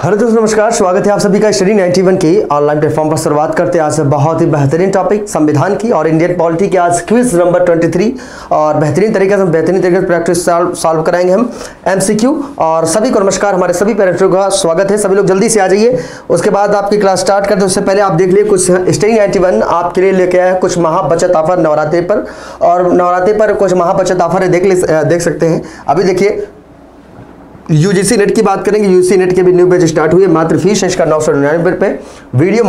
Hello दोस्तों, नमस्कार। स्वागत है आप सभी का स्टडी 91 की ऑनलाइन प्लेटफॉर्म पर। शुरुआत करते हैं आज से बहुत ही बेहतरीन टॉपिक संविधान की और इंडियन पॉलिटी की। आज क्विज नंबर 23 और बेहतरीन तरीके से प्रैक्टिस सॉल्व कराएंगे हम एमसीक्यू। और सभी को नमस्कार, हमारे सभी पेरेंट्स का स्वागत है। सभी लोग जल्दी से आ जाइए, उसके बाद आपकी क्लास स्टार्ट करते हैं। उससे पहले आप देख लिए कुछ स्टडी 91 आपके लिए लेके आया कुछ महा बचत ऑफर नवरात्रि पर, और नवरात्रि पर कुछ महा बचत ऑफर है, देख सकते हैं। अभी देखिए यूजीसी नेट की बात करेंगे। यूजीसी नेट के भी न्यू बैच स्टार्ट हुई है। मात्र फीस है इसका 999 रुपये। वीडियो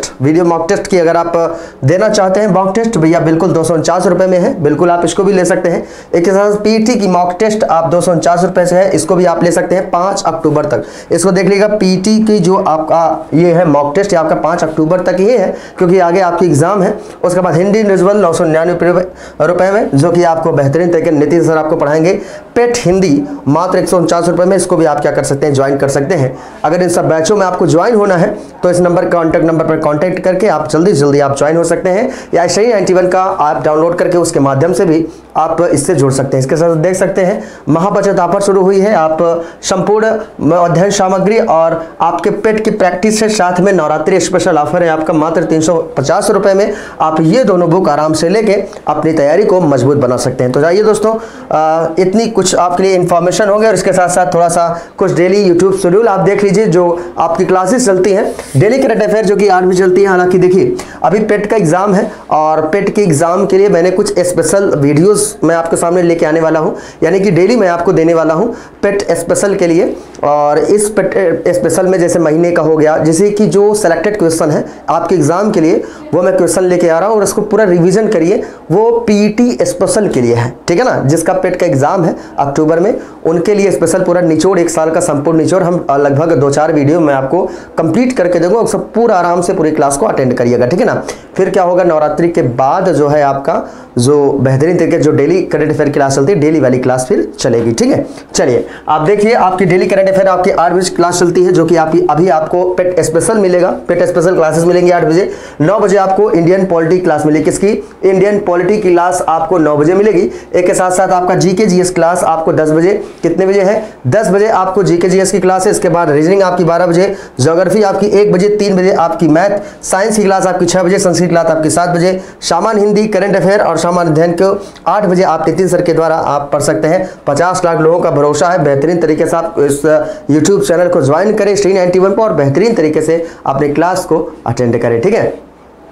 मॉक टेस्ट की अगर आप देना चाहते हैं मॉक टेस्ट भैया, बिल्कुल 249 रुपये में है, बिल्कुल आप इसको भी ले सकते हैं। एक के साथ पीटी की मॉक टेस्ट आप 249 रुपये से है, इसको भी आप ले सकते हैं 5 अक्टूबर तक। इसको देख लीजिएगा, पीटी की जो आपका ये है मॉक टेस्ट, ये आपका 5 अक्टूबर तक ही है, क्योंकि आगे आपकी एग्जाम है। उसके बाद हिंदी इंडिविजुअल 999 रुपये में, जो कि आपको बेहतरीन तरीके नीतीश सर आपको पढ़ाएंगे। पेट हिंदी मात्र 149 रुपये में, इसको भी आप क्या कर सकते हैं, ज्वाइन कर सकते हैं। अगर इन सब बैचों में आपको ज्वाइन होना है तो इस नंबर कॉन्टैक्ट नंबर पर कांटेक्ट करके आप जल्दी से जल्दी आप ज्वाइन हो सकते हैं, या स्टडी 91 का ऐप डाउनलोड करके उसके माध्यम से भी आप इससे जुड़ सकते हैं। इसके साथ देख सकते हैं महाबचत ऑफर शुरू हुई है। आप संपूर्ण अध्ययन सामग्री और आपके पेट की प्रैक्टिस से साथ में नवरात्रि स्पेशल ऑफर है आपका मात्र 350 रुपये में। आप ये दोनों बुक आराम से लेके अपनी तैयारी को मजबूत बना सकते हैं। तो जाइए दोस्तों, इतनी कुछ आपके लिए इन्फॉर्मेशन हो गया, और इसके साथ साथ थोड़ा सा कुछ डेली यूट्यूब शेड्यूल आप देख लीजिए। जो आपकी क्लासेस चलती हैं डेली करंट अफेयर, जो कि 8 बजे चलती है। हालांकि देखिए अभी पेट का एग्जाम है, और पेट के एग्जाम के लिए मैंने कुछ स्पेशल वीडियोस मैं आपके सामने लेके आने वाला हूं, यानी कि डेली मैं आपको देने वाला हूं पेट स्पेशल के लिए। और इस पेट स्पेशल में जैसे महीने का हो गया, जैसे कि जो सेलेक्टेड क्वेश्चन है आपके एग्जाम के लिए, वो मैं क्वेश्चन लेके आ रहा हूं, और उसको पूरा रिवीजन करिए। वो पीटी स्पेशल के लिए है, ठीक है ना। जिसका पेट का एग्जाम है अक्टूबर में, उनके लिए स्पेशल पूरा निचोड़, 1 साल का संपूर्ण निचोड़ हम लगभग 2-4 वीडियो मैं आपको कंप्लीट करके दूंगा। सब पूरा आराम से पूरी क्लास को अटेंड करिएगा, ठीक है ना। फिर क्या होगा, नवरात्रि के बाद जो है आपका जो बेहतरीन तरीके जो डेली करंट अफेयर क्लास चलती है, डेली वाली क्लास फिर चलेगी, ठीक है। चलिए आप देखिए, आपकी डेली करंट अफेयर आपकी 8 बजे क्लास चलती है, जो कि आपकी अभी आपको पेट स्पेशल मिलेगा। पेट स्पेशल क्लासेस मिलेंगी 8 बजे। 9 बजे आपको इंडियन पॉलिटी क्लास मिलेगी। किसकी? इंडियन पॉलिटी की क्लास आपको 9 बजे मिलेगी। एक के साथ साथ आपका जीके जीएस क्लास आपको 10 बजे, कितने बजे है, 10 बजे आपको जीके जीएस की क्लास है। इसके बाद रीजनिंग आपकी 12 बजे, ज्योग्राफी आपकी 1 बजे, 3 बजे आपकी मैथ, साइंस की क्लास आपकी 6 बजे, संस्कृत क्लास आपकी 7 बजे, सामान्य हिंदी, करंट अफेयर और सामान्य अध्ययन को 8 बजे आप नितिन सर के द्वारा आप पढ़ सकते हैं। 50 लाख लोगों का भरोसा है। बेहतरीन तरीके से आप इस यूट्यूब चैनल को ज्वाइन करें स्टडी 91 पर, और बेहतरीन तरीके से अपनी क्लास को अटेंड करें, ठीक है।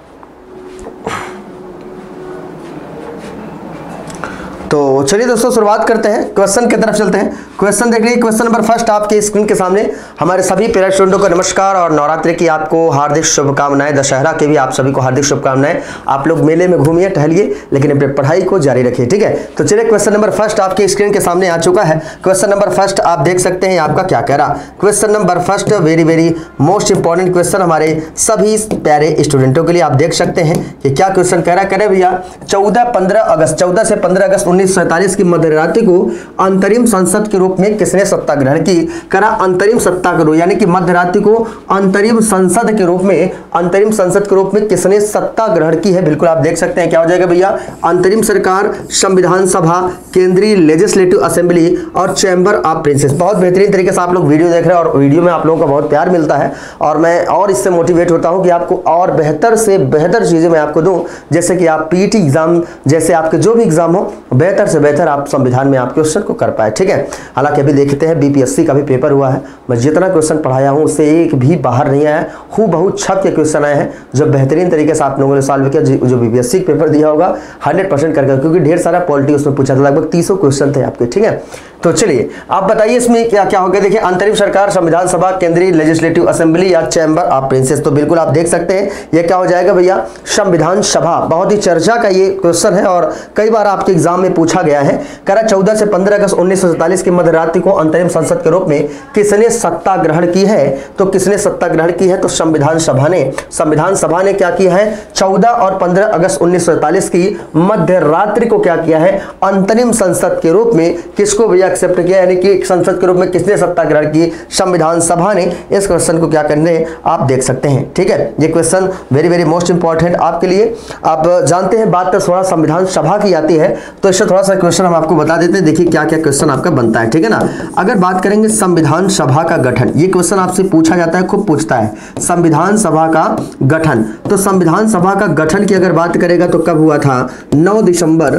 तो चलिए दोस्तों, शुरुआत करते हैं, क्वेश्चन की तरफ चलते हैं। क्वेश्चन देख लीजिए, क्वेश्चन नंबर फर्स्ट आपके स्क्रीन के सामने। हमारे सभी पेरेंट्स स्टूडेंटों को नमस्कार और नवरात्रि की आपको हार्दिक शुभकामनाएं। दशहरा के भी आप सभी को हार्दिक शुभकामनाएं। आप लोग मेले में घूमिए, टहलिए, लेकिन अपनी पढ़ाई को जारी रखिए, ठीक है। तो चलिए क्वेश्चन नंबर फर्स्ट आपके स्क्रीन के सामने आ चुका है। क्वेश्चन नंबर फर्स्ट आप देख सकते हैं आपका क्या कह रहा। Question number first very most important question हमारे सभी प्यारे स्टूडेंटों के लिए। आप देख सकते हैं कि क्या क्वेश्चन कह रहा है। कह भैया 14 से 15 अगस्त 1947 की मध्यरात्रि को अंतरिम संसद के रूप में किसने सत्ता ग्रहण की। करा अंतरिम सत्ता के रूप, यानी कि मध्यरात्रि को अंतरिम संसद के रूप में किसने सत्ता ग्रहण की है। बिल्कुल आप देख सकते हैं क्या हो जाएगा भैया, अंतरिम सरकार, संविधान सभा, केंद्रीय लेजिस्लेटिव असेंबली और चैम्बर ऑफ प्रिंसेस। बहुत बेहतरीन तरीके से आप लोग वीडियो देख रहे हैं, और वीडियो में आप लोगों का बहुत प्यार मिलता है, और मैं और इससे मोटिवेट होता हूं कि आपको और बेहतर से बेहतर चीजें मैं आपको दूं, जैसे कि आप पीटी एग्जाम जैसे आपके जो भी एग्जाम हो, बेहतर से बेहतर आप संविधान में आप क्वेश्चन को कर पाए, ठीक है। हालांकि अभी देखते हैं बीपीएससी का भी पेपर हुआ है। मैं जितना क्वेश्चन पढ़ाया हूं उससे एक भी बाहर नहीं आया, हूबहू छप के क्वेश्चन आए हैं, जो बेहतरीन तरीके से आप लोगों ने सॉल्व किया। जो बीपीएससी पेपर दिया होगा 100% करके, क्योंकि ढेर सारा पॉलिटी उसमें पूछा था, लगभग 300 क्वेश्चन थे आपके, ठीक है। तो चलिए आप बताइए इसमें क्या क्या हो गया। देखिए अंतरिम सरकार, संविधान सभा, केंद्रीय लेजिस्लेटिव असेंबली या चैम्बर ऑफ प्रिंसेस। तो बिल्कुल आप देख सकते हैं ये क्या हो जाएगा भैया, संविधान सभा। बहुत ही चर्चा का ये क्वेश्चन है, और कई बार आपके एग्जाम में पूछा गया है। करा 14 से 15 अगस्त 1947 की मध्यरात्रि को अंतरिम संसद के रूप में किसने सत्ता ग्रहण की है। तो किसने सत्ता ग्रहण की है, तो संविधान सभा ने। संविधान सभा ने क्या किया है, 14 और 15 अगस्त 1947 की मध्यरात्रि को क्या किया है, अंतरिम संसद के रूप में किसको भैया एक्सेप्ट किया, यानी कि संसद के रूप में किसने सत्ता ग्रहण की, संविधान सभा ने। इस क्वेश्चन को क्या करने आप देख सकते हैं, ठीक है। ये क्वेश्चन वेरी मोस्ट इंपॉर्टेंट आपके लिए। आप जानते हैं बात तो थोड़ा संविधान सभा की आती है, तो इससे थोड़ा सा क्वेश्चन हम आपको बता देते हैं। देखिए क्या क्या क्वेश्चन आपका बनता है, ठीक है। ठीक है ना। अगर बात करेंगे संविधान सभा का गठन, ये क्वेश्चन आपसे पूछा जाता है, खूब पूछता है, संविधान सभा का गठन। तो संविधान सभा का गठन की अगर बात करेगा तो कब हुआ था? 9 दिसंबर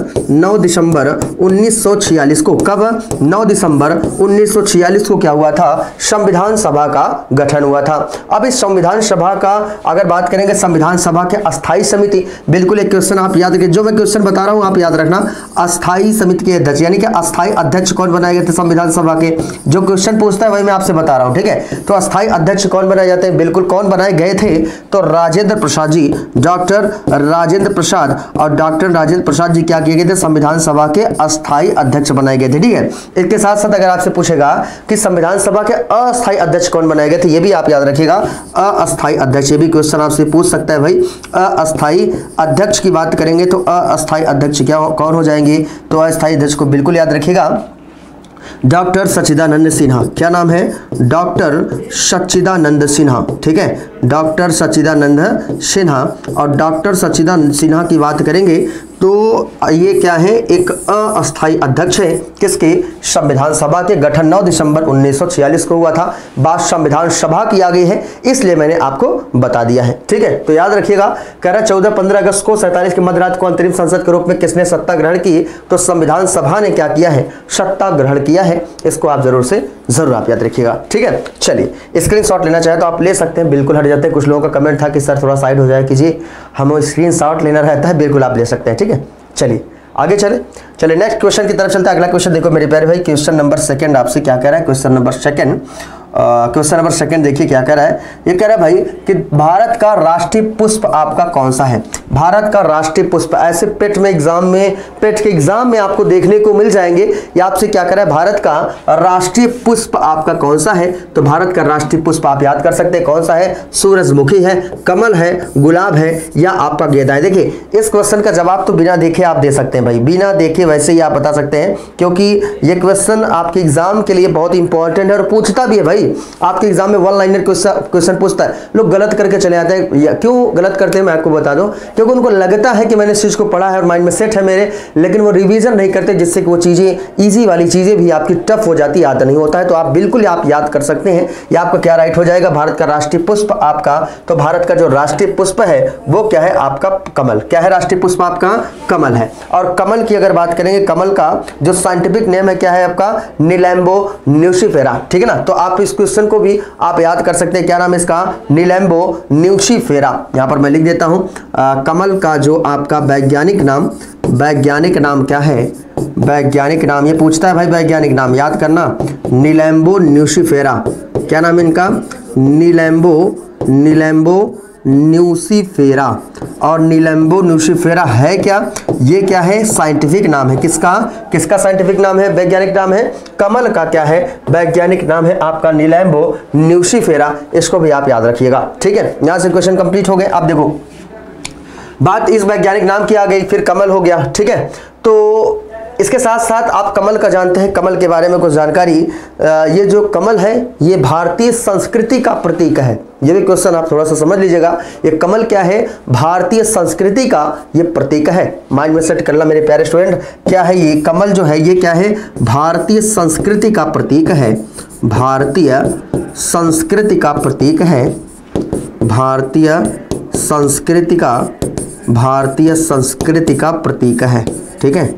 1946 को। कब? 9 दिसंबर 1946 को क्या हुआ था? संविधान सभा का गठन हुआ था। अब इस संविधान सभा का अगर बात करेंगे, संविधान सभा के अस्थायी समिति, बिल्कुल एक क्वेश्चन आप याद रखिए, जो मैं क्वेश्चन बता रहा हूं आप याद रखना, अस्थायी समिति के अध्यक्ष यानी कि अस्थायी अध्यक्ष कौन बनाए गए थे संविधान सभा के? जो क्वेश्चन पूछता है वही मैं आपसे बता रहा हूं, ठीक है। तो अस्थायी अध्यक्ष कौन बनाए जाते हैं? बिल्कुल कौन बनाए गए थे? तो राजेंद्र प्रसाद जी, डॉक्टर राजेंद्र प्रसाद, और डॉक्टर राजेंद्र प्रसाद जी क्या किए गए थे? संविधान सभा के अस्थायी अध्यक्ष बनाए गए थे, ठीक है। इसके साथ साथ अगर आपसे पूछेगा कि संविधान सभा के अस्थायी अध्यक्ष कौन बनाए गए थे, ये भी आप याद रखिएगा, अस्थायी अध्यक्ष, ये भी क्वेश्चन आपसे पूछ सकता है भाई। अस्थायी अध्यक्ष की बात करेंगे तो अस्थायी अध्यक्ष क्या कौन हो जाएंगे? तो अस्थायी अध्यक्ष को बिल्कुल याद रखिएगा, डॉक्टर सच्चिदानंद सिन्हा। क्या नाम है? डॉक्टर सच्चिदानंद सिन्हा, ठीक है, डॉक्टर सच्चिदानंद सिन्हा। और डॉक्टर सच्चिदानंद सिन्हा की बात करेंगे तो ये क्या है? एक अस्थायी अध्यक्ष है किसके? संविधान सभा के गठन 9 दिसंबर 1946 को हुआ था। बात संविधान सभा की आ गई है, इसलिए मैंने आपको बता दिया है, ठीक है। तो याद रखिएगा, कह रहा 14-15 अगस्त को 47 की मध्यरात को अंतरिम संसद के रूप में किसने सत्ता ग्रहण की? तो संविधान सभा ने क्या किया है? सत्ता ग्रहण किया है। इसको आप जरूर आप याद रखिएगा, ठीक है। चलिए, स्क्रीनशॉट लेना चाहे तो आप ले सकते हैं, बिल्कुल हट जाते हैं। कुछ लोगों का कमेंट था कि सर थोड़ा साइड हो जाए कीजिए, हमें स्क्रीनशॉट लेना रहता है, बिल्कुल आप ले सकते हैं, ठीक है। चलिए आगे चले नेक्स्ट क्वेश्चन की तरफ चलते हैं। अगला क्वेश्चन देखो मेरे प्यारे भाई, क्वेश्चन नंबर 2 आपसे क्या कह रहा है? क्वेश्चन नंबर 2 देखिए क्या कह रहा है। ये कह रहा है भाई कि भारत का राष्ट्रीय पुष्प आपका कौन सा है? भारत का राष्ट्रीय पुष्प, ऐसे पेट के एग्जाम में आपको देखने को मिल जाएंगे। ये आपसे क्या कह रहा है? भारत का राष्ट्रीय पुष्प आपका कौन सा है? तो भारत का राष्ट्रीय पुष्प आप याद कर सकते हैं कौन सा है? सूरजमुखी है, कमल है, गुलाब है, या आपका गेंदा है। देखिए इस क्वेश्चन का जवाब तो बिना देखे आप दे सकते हैं भाई, बिना देखे वैसे ही आप बता सकते हैं, क्योंकि ये क्वेश्चन आपके एग्जाम के लिए बहुत इंपॉर्टेंट है और पूछता भी है भाई। आपके एग्जाम में 1 लाइनर क्वेश्चन पूछता है, लोग गलत करके चले जाते हैं। क्यों गलत करते हैं मैं आपको बता दूं, क्योंकि उनको लगता है कि मैंने इस चीज को पढ़ा है और माइंड में सेट है मेरे, लेकिन वो रिवीजन नहीं करते, जिससे कि वो चीजें इजी वाली चीजें भी आपकी टफ हो जाती, याद नहीं होता है। तो आप बिल्कुल आप याद कर सकते हैं। ये आपका क्या राइट हो जाएगा? भारत का राष्ट्रीय पुष्प आपका, तो भारत का जो राष्ट्रीय पुष्प है वो क्या है? आपका कमल। क्या है राष्ट्रीय पुष्प आपका? कमल है। और कमल की अगर बात करेंगे, कमल का जो साइंटिफिक नेम है क्या है आपका? नीलैम्बो न्यूसीफेरा, ठीक है ना। तो आप इस क्वेश्चन को भी आप याद कर सकते हैं, क्या नाम है इसका? Nelumbo nucifera. यहां पर मैं लिख देता हूं, कमल का जो आपका वैज्ञानिक नाम क्या है? वैज्ञानिक नाम ये पूछता है भाई, वैज्ञानिक नाम याद करना, नीलैम्बो न्यूसीफेरा। क्या नाम है इनका? Nelumbo nucifera. और नीलैम्बो न्यूसीफेरा है क्या? ये क्या है? साइंटिफिक नाम है। किसका साइंटिफिक नाम है? वैज्ञानिक नाम है। कमल का क्या है? वैज्ञानिक नाम है आपका नीलैम्बो न्यूसीफेरा। इसको भी आप याद रखिएगा, ठीक है। यहां से क्वेश्चन कंप्लीट हो गए। अब देखो बात इस वैज्ञानिक नाम की आ गई, फिर कमल हो गया, ठीक है। तो इसके साथ साथ आप कमल का जानते हैं, कमल के बारे में कुछ जानकारी। ये जो कमल है ये भारतीय संस्कृति का प्रतीक है। ये भी क्वेश्चन आप थोड़ा सा समझ लीजिएगा। ये कमल क्या है? भारतीय संस्कृति का ये प्रतीक है। माइंड में सेट कर ला मेरे प्यारे स्टूडेंट, क्या है ये कमल जो है? ये क्या है? भारतीय संस्कृति का प्रतीक है। भारतीय संस्कृति का प्रतीक है। भारतीय संस्कृति का प्रतीक है, ठीक है।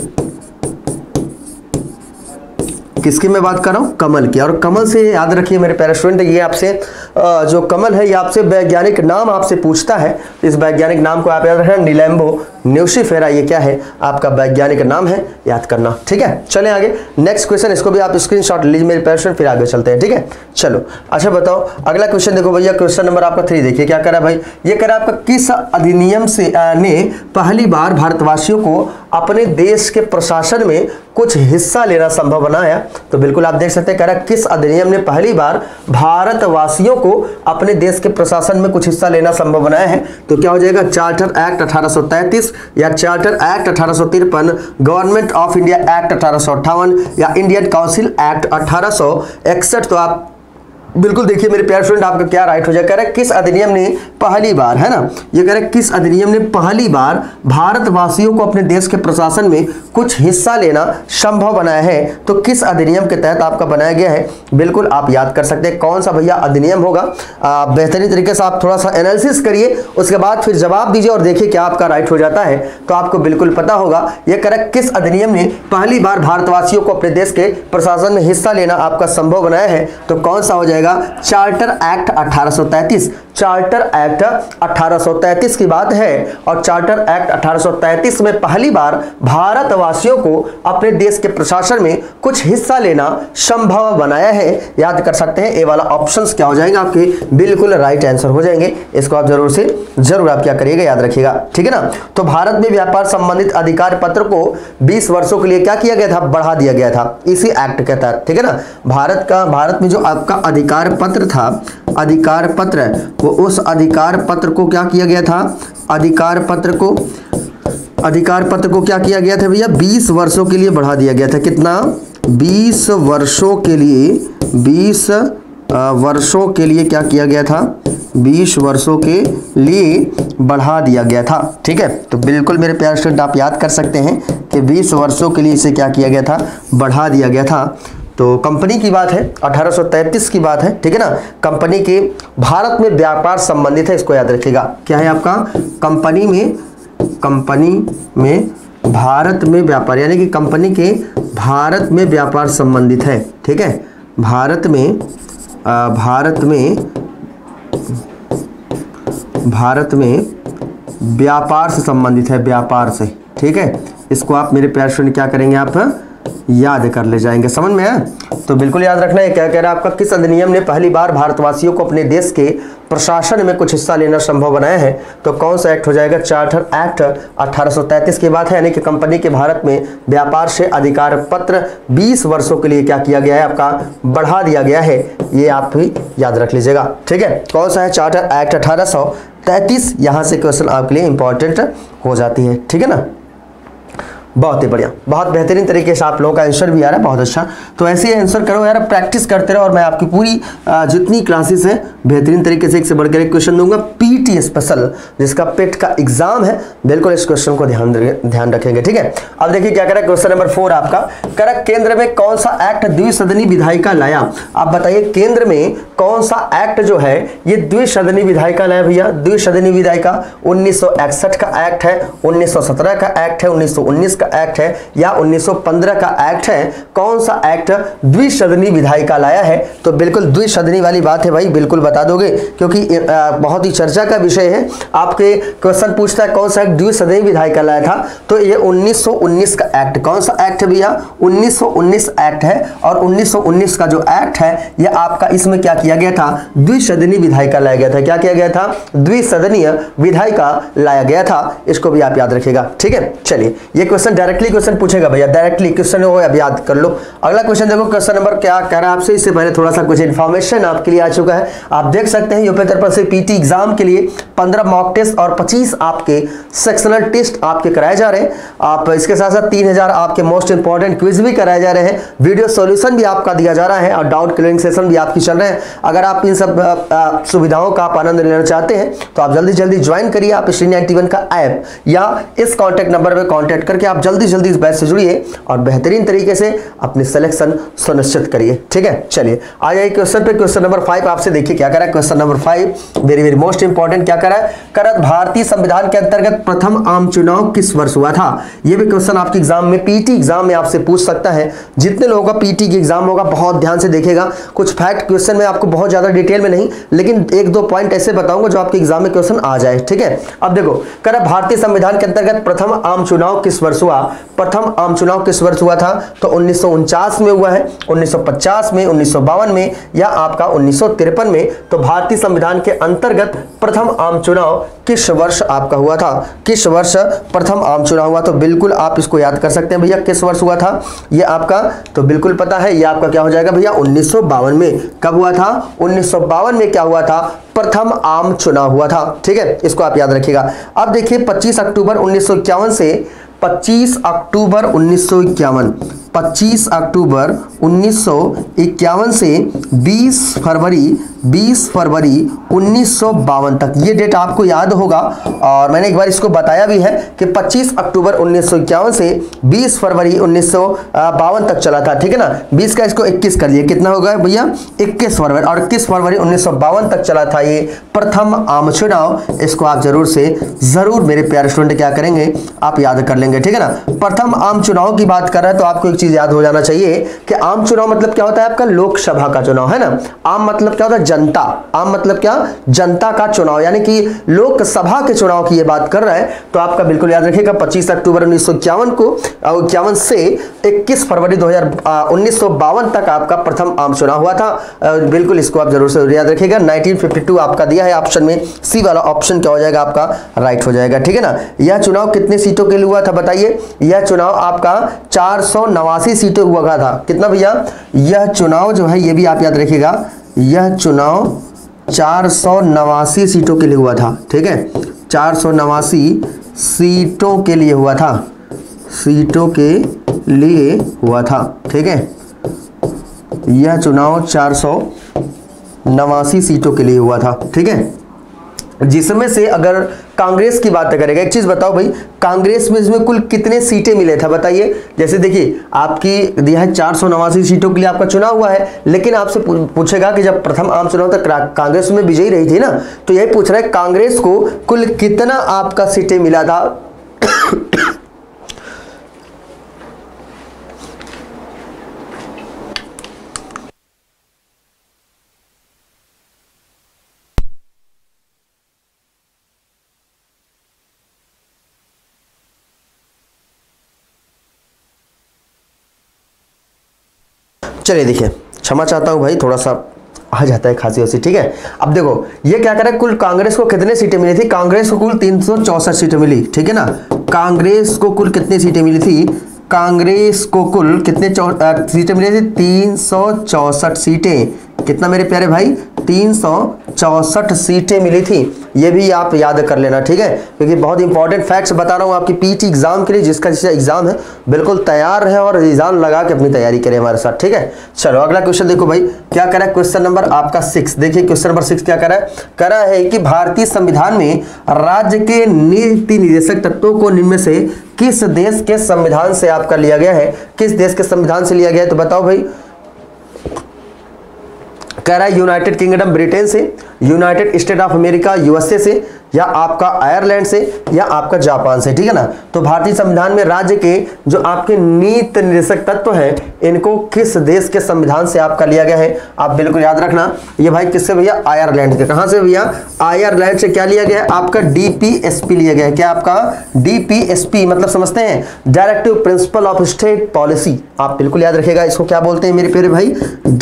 किसकी मैं बात कर रहा हूं? कमल की। और कमल से याद रखिए मेरे प्यारे स्टूडेंट, ये आपसे जो कमल है ये आपसे वैज्ञानिक नाम आपसे पूछता है। इस वैज्ञानिक नाम को आप याद रखना, नीलैम्बो न्यूसीफेरा। ये क्या है? आपका वैज्ञानिक नाम है, याद करना, ठीक है। चलें आगे नेक्स्ट क्वेश्चन, इसको भी आप स्क्रीनशॉट लीजिए मेरे प्यारे स्टूडेंट, फिर आगे चलते हैं, ठीक है। चलो अच्छा बताओ अगला क्वेश्चन देखो भैया, क्वेश्चन नंबर आपका 3 देखिए क्या कर रहा है भाई। ये कह रहा है आपका किस अधिनियम से ने पहली बार भारतवासियों को अपने देश के प्रशासन में कुछ हिस्सा लेना संभव बनाया? तो बिल्कुल आप देख सकते हैं, कह रहा है किस अधिनियम ने पहली बार भारतवासियों को अपने देश के प्रशासन में कुछ हिस्सा लेना संभव बनाया है? तो क्या हो जाएगा? चार्टर एक्ट 1833 या charter act 1853, government of India act 1858 या इंडियन काउंसिल एक्ट 1861। तो आप बिल्कुल देखिए मेरे प्यारे स्टूडेंट, आपका क्या राइट हो जाए, कह रहा है किस अधिनियम ने पहली बार, है ना, ये कह रहा है किस अधिनियम ने पहली बार भारतवासियों को अपने देश के प्रशासन में कुछ हिस्सा लेना संभव बनाया है। तो किस अधिनियम के तहत आपका बनाया गया है, बिल्कुल आप याद कर सकते हैं कौन सा भैया अधिनियम होगा। बेहतरीन तरीके से आप थोड़ा सा एनालिसिस करिए, उसके बाद फिर जवाब दीजिए और देखिए क्या आपका राइट हो जाता है, तो आपको बिल्कुल पता होगा। यह कह रहा है किस अधिनियम ने पहली बार भारतवासियों को अपने देश के प्रशासन में हिस्सा लेना आपका संभव बनाया है, तो कौन सा हो जाएगा, चार्टर एक्ट 1833। चार्टर एक्ट 1833 की बात है, और चार्टर एक्ट 1833 में पहली बार भारतवासियों को अपने देश के प्रशासन में कुछ हिस्सा लेना संभव बनाया है। याद कर सकते हैं, ये वाला ऑप्शंस क्या हो जाएंगे आपके, बिल्कुल राइट आंसर हो जाएंगे। इसको आप जरूर आप क्या करिएगा, याद रखिएगा, ठीक है ना। तो भारत में व्यापार संबंधित अधिकार पत्र को 20 वर्षों के लिए क्या किया गया था, बढ़ा दिया गया था इसी एक्ट के तहत, ठीक है ना। भारत में जो आपका अधिकार पत्र था, अधिकार पत्र, वो उस अधिकार पत्र को क्या किया गया था, अधिकार पत्र को क्या किया गया था भैया, 20 वर्षों के लिए बढ़ा दिया गया था। कितना, 20 वर्षों के लिए, 20 वर्षों के लिए क्या किया गया था, 20 वर्षों के लिए बढ़ा दिया गया था, ठीक है। तो बिल्कुल मेरे प्यारे स्टूडेंट आप याद कर सकते हैं कि 20 वर्षों के लिए इसे क्या किया गया था, बढ़ा दिया गया था। तो कंपनी की बात है, 1833 की बात है, ठीक है ना। कंपनी के भारत में व्यापार संबंधित है, इसको याद रखिएगा। क्या है आपका, कंपनी में भारत में व्यापार, यानी कि कंपनी के भारत में व्यापार संबंधित है, ठीक है। भारत में व्यापार से संबंधित है, व्यापार से, ठीक है। इसको आप मेरे प्यारे स्टूडेंट क्या करेंगे, आप याद कर ले जाएंगे, समझ में है। तो बिल्कुल याद रखना है, क्या कह रहा है आपका, किस अधिनियम ने पहली बार भारतवासियों को अपने देश के प्रशासन में कुछ हिस्सा लेना संभव बनाया है, तो कौन सा एक्ट हो जाएगा, चार्टर एक्ट 1833 की बात है, यानी कि कंपनी के भारत में व्यापार से अधिकार पत्र 20 वर्षों के लिए क्या किया गया है, आपका बढ़ा दिया गया है। ये आप भी याद रख लीजिएगा, ठीक है। कौन सा है, चार्टर एक्ट 1833। यहां से क्वेश्चन आपके लिए इंपॉर्टेंट हो जाती है, ठीक है ना। बहुत ही बढ़िया, बहुत बेहतरीन तरीके से आप लोगों का आंसर भी आ रहा है, बहुत अच्छा। तो ऐसे ही आंसर करो यार, प्रैक्टिस करते रहो, और मैं आपकी पूरी जितनी क्लासेस हैं बेहतरीन तरीके से एक से बढ़कर एक क्वेश्चन दूंगा। पीटी स्पेशल जिसका पेट का एग्जाम है, बिल्कुल इस क्वेश्चन को ध्यान रखेंगे, ठीक है। अब देखिए क्या करें, क्वेश्चन नंबर 4 आपका, करा केंद्र में कौन सा एक्ट द्विसदनी विधायिका लाया। आप बताइए केंद्र में कौन सा एक्ट जो है ये द्विसदनी विधायिका लाया भैया। द्विसदनी विधायिका 1961 का एक्ट है, 1917 का एक्ट है, 1919 का एक्ट है, या 1915 का एक्ट है। कौन सा एक्ट द्विसदनी विधायिका लाया है, तो बिल्कुल द्विसदनी वाली बात है भाई, बिल्कुल बता दोगे, क्योंकि बहुत ही चर्चा का विषय है। आपके क्वेश्चन पूछता है कौन सा एक्ट द्विसदनी विधायिका लाया था, तो ये 1919 का एक्ट। कौन सा एक्ट है भैया, 1919 एक्ट है, और 1919 का जो एक्ट है ये आपका, इसमें क्या किया गया था, द्विसदनी विधायिका लाया गया था। क्या किया गया था, द्विसदनीय विधायिका लाया गया था। इसको भी आप याद रखिएगा, ठीक है। चलिए ये क्वेश्चन डायरेक्टली क्वेश्चन पूछेगा भैया, डायरेक्टली क्वेश्चन हो, अब याद कर लो। अगला क्वेश्चन देखो, क्वेश्चन नंबर क्या कह रहा है आपसे, इससे पहले थोड़ा सा कुछ इन्फॉर्मेशन आपके लिए आ चुका है। आप देख सकते हैं यूपी तरफ से पीटी एग्जाम के लिए 15 मॉक टेस्ट और 25 आपके सेक्शनल टेस्ट आपके कराए जा रहे हैं। आप इसके साथ साथ 3000 आपके मोस्ट इंपॉर्टेंट क्विज भी कराए जा रहे हैं, वीडियो सॉल्यूशन भी आपका दिया जा रहा है, और डाउट क्लियरिंग सेशन भी आपकी चल रहे हैं। अगर आप इन सब सुविधाओं का आप आनंद लेना चाहते हैं तो आप जल्दी ज्वाइन करिए आप श्री 91 का ऐप, या इस कॉन्टैक्ट नंबर पर कॉन्टैक्ट करके आप जल्दी इस बैच से जुड़िए और बेहतरीन तरीके से अपनी सिलेक्शन सुनिश्चित करिए, ठीक है। चलिए आ जाइए क्वेश्चन पे। क्वेश्चन नंबर 5 आपसे देखिए क्या करा है, question number 5 very most important, क्या करा है, भारतीय संविधान के अंतर्गत प्रथम आम चुनाव किस वर्ष हुआ था। यह भी क्वेश्चन आपके एग्जाम में, पीटी एग्जाम में आपसे पूछ सकता है। जितने लोगों का पीटी की एग्जाम होगा बहुत ध्यान से देखिएगा, कुछ फैक्ट क्वेश्चन में आपको बहुत ज्यादा डिटेल में नहीं, लेकिन 1-2 पॉइंट ऐसे बताऊंगा जो आपके एग्जाम में क्वेश्चन आ जाए, ठीक है। अब देखो करा भारतीय संविधान के अंतर्गत प्रथम आम चुनाव किस वर्ष हुआ। प्रथम आम चुनाव किस वर्ष हुआ था, तो 1949 में हुआ है, 1950 में, 1952 में, या आपका 1953 में। तो भारतीय संविधान के अंतर्गत प्रथम आम चुनाव किस वर्ष आपका हुआ था, किस वर्ष प्रथम आम चुनाव हुआ। तो बिल्कुल आप इसको याद कर सकते हैं भैया, किस वर्ष हुआ था ये आपका, तो बिल्कुल पता है ये आपका क्या हो जाएगा भैया, 1952 में। कब हुआ था, 1952 में क्या हुआ था, प्रथम आम चुनाव हुआ था, ठीक है। इसको आप याद रखिएगा। अब देखिए 25 अक्टूबर 1951 से 25 अक्टूबर 1951 25 अक्टूबर 1951 से 20 फरवरी 1952 तक, ये डेट आपको याद होगा। और मैंने एक बार इसको बताया भी है कि 25 अक्टूबर 1951 से 20 फरवरी 1952 तक चला था, ठीक है ना। 20 का इसको 21 कर लिए, कितना होगा भैया 21 फरवरी, और 21 फरवरी 1952 तक चला था ये प्रथम आम चुनाव। इसको आप जरूर मेरे प्यारे स्टूडेंट क्या करेंगे, आप याद कर लेंगे, ठीक है ना। प्रथम आम चुनाव की बात कर रहे हैं तो आपको एक चीज याद हो जाना चाहिए कि आम चुनाव मतलब क्या होता है, आपका लोकसभा का चुनाव, है ना। आम मतलब क्या होता है, जनता। आम मतलब क्या, जनता का चुनाव, यानी कि लोकसभा के चुनाव की ये बात कर रहा है। तो आपका बिल्कुल याद रखिएगा 25 अक्टूबर 1951 को 51 से 21 फरवरी 1952 तक आपका प्रथम आम चुनाव हुआ था। बिल्कुल इसको आप जरूर से याद रखिएगा। 1952 आपका दिया है ऑप्शन में, सी वाला ऑप्शन क्या हो जाएगा, आपका राइट हो जाएगा, ठीक है ना। यह चुनाव कितने सीटों के लिए हुआ था बताइए। यह चुनाव आपका 489 सीटों हुआ था। कितना भैया, यह चुनाव जो है ये भी आप याद रखिएगा, यह चुनाव 489 सीटों के लिए हुआ था, ठीक है। 489 सीटों के लिए हुआ था, सीटों के लिए हुआ था, ठीक है। यह चुनाव 489 सीटों के लिए हुआ था, ठीक है। जिसमें से अगर कांग्रेस की बात करेगा, एक चीज बताओ भाई, कांग्रेस में इसमें कुल कितने सीटें मिले थे बताइए। जैसे देखिए आपकी दिया है 489 सीटों के लिए आपका चुनाव हुआ है, लेकिन आपसे पूछेगा कि जब प्रथम आम चुनाव तक कांग्रेस में विजयी रही थी ना, तो यही पूछ रहा है कांग्रेस को कुल कितना आपका सीटें मिला था। चलिए देखिए, क्षमा चाहता हूं भाई, थोड़ा सा आ जाता है खांसी वासी, ठीक है। अब देखो ये क्या करे, कुल कांग्रेस को कितने सीटें मिली थी, कांग्रेस को कुल 364 सीटें मिली, ठीक है ना। कांग्रेस को कुल कितनी सीटें मिली थी, कांग्रेस को कुल कितने सीटें मिली थी, 364 सीटें। कितना मेरे प्यारे भाई, 364 सीटें मिली थी। ये भी आप याद कर लेना, ठीक है, क्योंकि बहुत इंपॉर्टेंट फैक्ट्स बता रहा हूँ आपकी पीटी एग्जाम के लिए। जिसका एग्जाम है बिल्कुल तैयार है और एग्जाम लगा के अपनी तैयारी करें हमारे साथ, ठीक है। चलो अगला क्वेश्चन देखो भाई, क्या करा है क्वेश्चन नंबर आपका 6। देखिए क्वेश्चन नंबर 6 क्या करा है कि भारतीय संविधान में राज्य के नीति निर्देशक तत्वों को निम्न में से किस देश के संविधान से आपका लिया गया है, किस देश के संविधान से लिया गया है, तो बताओ भाई। कह रहा है यूनाइटेड किंगडम ब्रिटेन से, United State of America USA से, या आपका आयरलैंड से, या आपका जापान से, ठीक है ना। तो भारतीय संविधान में राज्य के जो आपके नीति निर्देशक तत्व हैं, इनको किस देश के संविधान से आपका लिया गया है, आप बिल्कुल याद रखना। ये भाई किससे भैया, आयरलैंड के। कहां से भैया, आयरलैंड से क्या लिया गया है, आपका डीपीएसपी लिया गया है। क्या आपका डीपीएसपी मतलब समझते हैं, directive principle of state policy. आप बिल्कुल याद रखिएगा, इसको क्या बोलते हैं मेरे प्यारे भाई,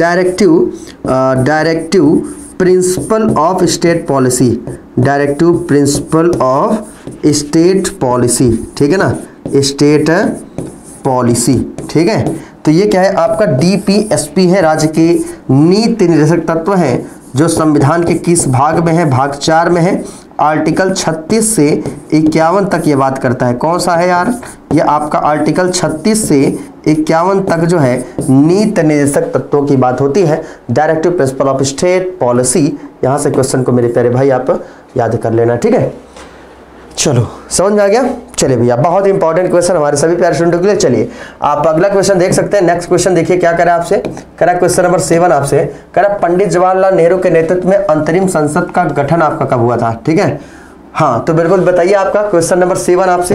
directive principle of state policy, directive principle of state policy, ठीक है ना, स्टेट पॉलिसी, ठीक है। तो ये क्या है आपका डीपीएसपी है, राज्य के नीति निर्देशक तत्व हैं जो संविधान के किस भाग में है, भाग 4 में है। आर्टिकल 36 से 51 तक ये बात करता है। कौन सा है यार, ये आपका आर्टिकल 36 से 51 तक जो है नीति निर्देशक तत्वों की बात होती है, directive principle of state policy. यहां से क्वेश्चन को मेरे प्यारे भाई आप याद कर लेना, ठीक है। चलो समझ में आ गया। चलिए भैया, बहुत इंपॉर्टेंट क्वेश्चन हमारे सभी प्यारे स्टूडेंटों के लिए। चलिए आप अगला क्वेश्चन देख सकते हैं। नेक्स्ट क्वेश्चन देखिए क्या करा आपसे, करा क्वेश्चन नंबर 7 आपसे, करा पंडित जवाहरलाल नेहरू के नेतृत्व में अंतरिम संसद का गठन आपका कब हुआ था, ठीक है। हाँ तो बिल्कुल बताइए, आपका क्वेश्चन नंबर 7 आपसे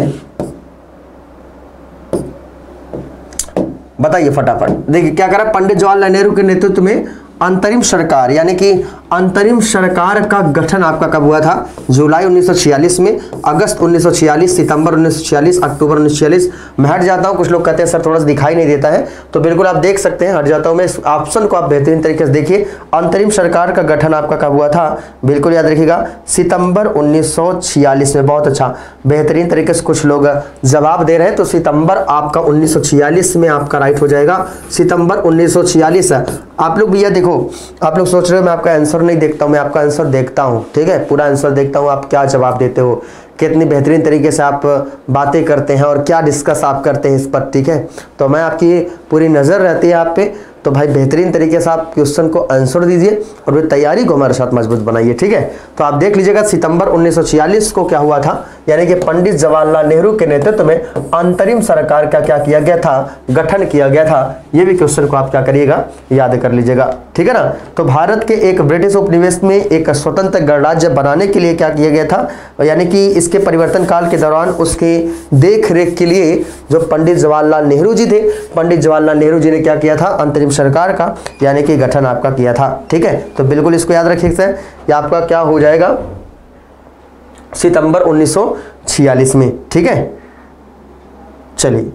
बताइए फटाफट। देखिए क्या करा, पंडित जवाहरलाल नेहरू के नेतृत्व में अंतरिम सरकार, यानी कि अंतरिम सरकार का गठन आपका कब हुआ था, जुलाई 1946 में, अगस्त 1946, सितंबर 1946, अक्टूबर 1946। मैं हट जाता हूं, कुछ लोग कहते हैं सर थोड़ा सा दिखाई नहीं देता है, तो बिल्कुल आप देख सकते हैं, हट जाता हूं मैं। इस ऑप्शन को आप बेहतरीन तरीके से देखिए, अंतरिम सरकार का गठन आपका कब हुआ था, बिल्कुल याद रखिएगा, सितंबर 1946 में। बहुत अच्छा, बेहतरीन तरीके से कुछ लोग जवाब दे रहे हैं, तो सितंबर आपका 1946 में आपका राइट हो जाएगा, सितंबर 1946। आप लोग भैया देखो, आप लोग सोच रहे हो मैं आपका आंसर नहीं देखता हूं, मैं आपका आंसर देखता हूं, ठीक है, पूरा आंसर देखता हूं, आप क्या जवाब देते हो। कितनी बेहतरीन तरीके से आप बातें करते हैं और क्या डिस्कस आप करते हैं इस पर, ठीक है। तो मैं आपकी पूरी नज़र रहती है आप पे, तो भाई बेहतरीन तरीके से आप क्वेश्चन को आंसर दीजिए और वे तैयारी को हमारे साथ मजबूत बनाइए, ठीक है। तो आप देख लीजिएगा सितंबर 1946 को क्या हुआ था, यानी कि पंडित जवाहरलाल नेहरू के नेतृत्व में अंतरिम सरकार का क्या किया गया था, गठन किया गया था। ये भी क्वेश्चन को आप क्या करिएगा, याद कर लीजिएगा, ठीक है ना। तो भारत के एक ब्रिटिश उपनिवेश में एक स्वतंत्र गणराज्य बनाने के लिए क्या किया गया था, यानी कि इसके परिवर्तन काल के दौरान उसके देख रेख के लिए जो पंडित जवाहरलाल नेहरू जी थे, पंडित जवाहरलाल नेहरू जी ने क्या किया था, अंतरिम सरकार का यानी कि गठन आपका किया था, ठीक है। तो बिल्कुल इसको याद रखिए सर, ये आपका क्या हो जाएगा सितंबर 1946 में, ठीक है। चलिए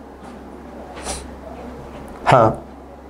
हाँ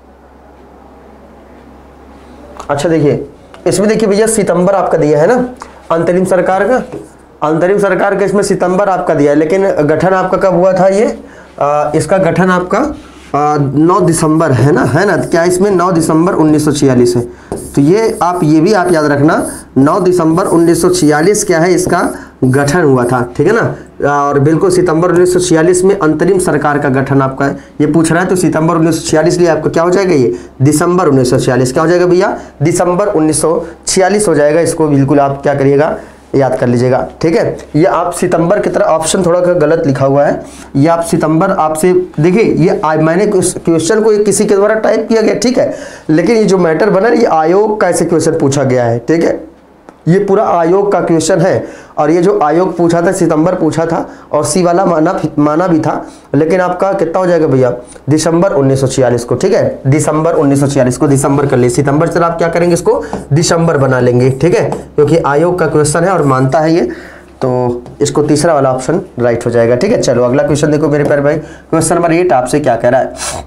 अच्छा देखिए इसमें देखिए भैया सितंबर आपका दिया है ना अंतरिम सरकार का, अंतरिम सरकार का इसमें सितंबर आपका दिया है, लेकिन गठन आपका कब हुआ था, ये इसका गठन आपका 9 दिसंबर है ना, क्या इसमें 9 दिसंबर 1946 है। तो ये आप याद रखना 9 दिसंबर 1946 क्या है, इसका गठन हुआ था, ठीक है ना। और बिल्कुल सितंबर 1946 में अंतरिम सरकार का गठन आपका ये पूछ रहा है, तो सितंबर 1946 लिए आपका क्या हो जाएगा, ये दिसंबर 1946 क्या हो जाएगा भैया, दिसंबर 1946 हो जाएगा। इसको बिल्कुल आप क्या करिएगा, याद कर लीजिएगा, ठीक है। ये आप सितंबर की तरह ऑप्शन थोड़ा गलत लिखा हुआ है, ये आप सितंबर आपसे देखिए, ये मैंने क्वेश्चन को किसी के द्वारा टाइप किया गया, ठीक है, लेकिन ये जो मैटर बना ये आयोग का ऐसे क्वेश्चन पूछा गया है, ठीक है। ये पूरा आयोग का क्वेश्चन है और ये जो आयोग पूछा था सितंबर पूछा था और सी वाला माना भी था, लेकिन आपका कितना हो जाएगा भैया, दिसंबर 1946 को, ठीक है। दिसंबर 1946 को दिसंबर कर लिए, सितंबर से आप क्या करेंगे, इसको दिसंबर बना लेंगे, ठीक है, क्योंकि आयोग का क्वेश्चन है और मानता है ये, तो इसको तीसरा वाला ऑप्शन राइट हो जाएगा, ठीक है। चलो अगला क्वेश्चन देखो मेरे प्यारे भाई, क्वेश्चन नंबर 8 आपसे क्या कह रहा है,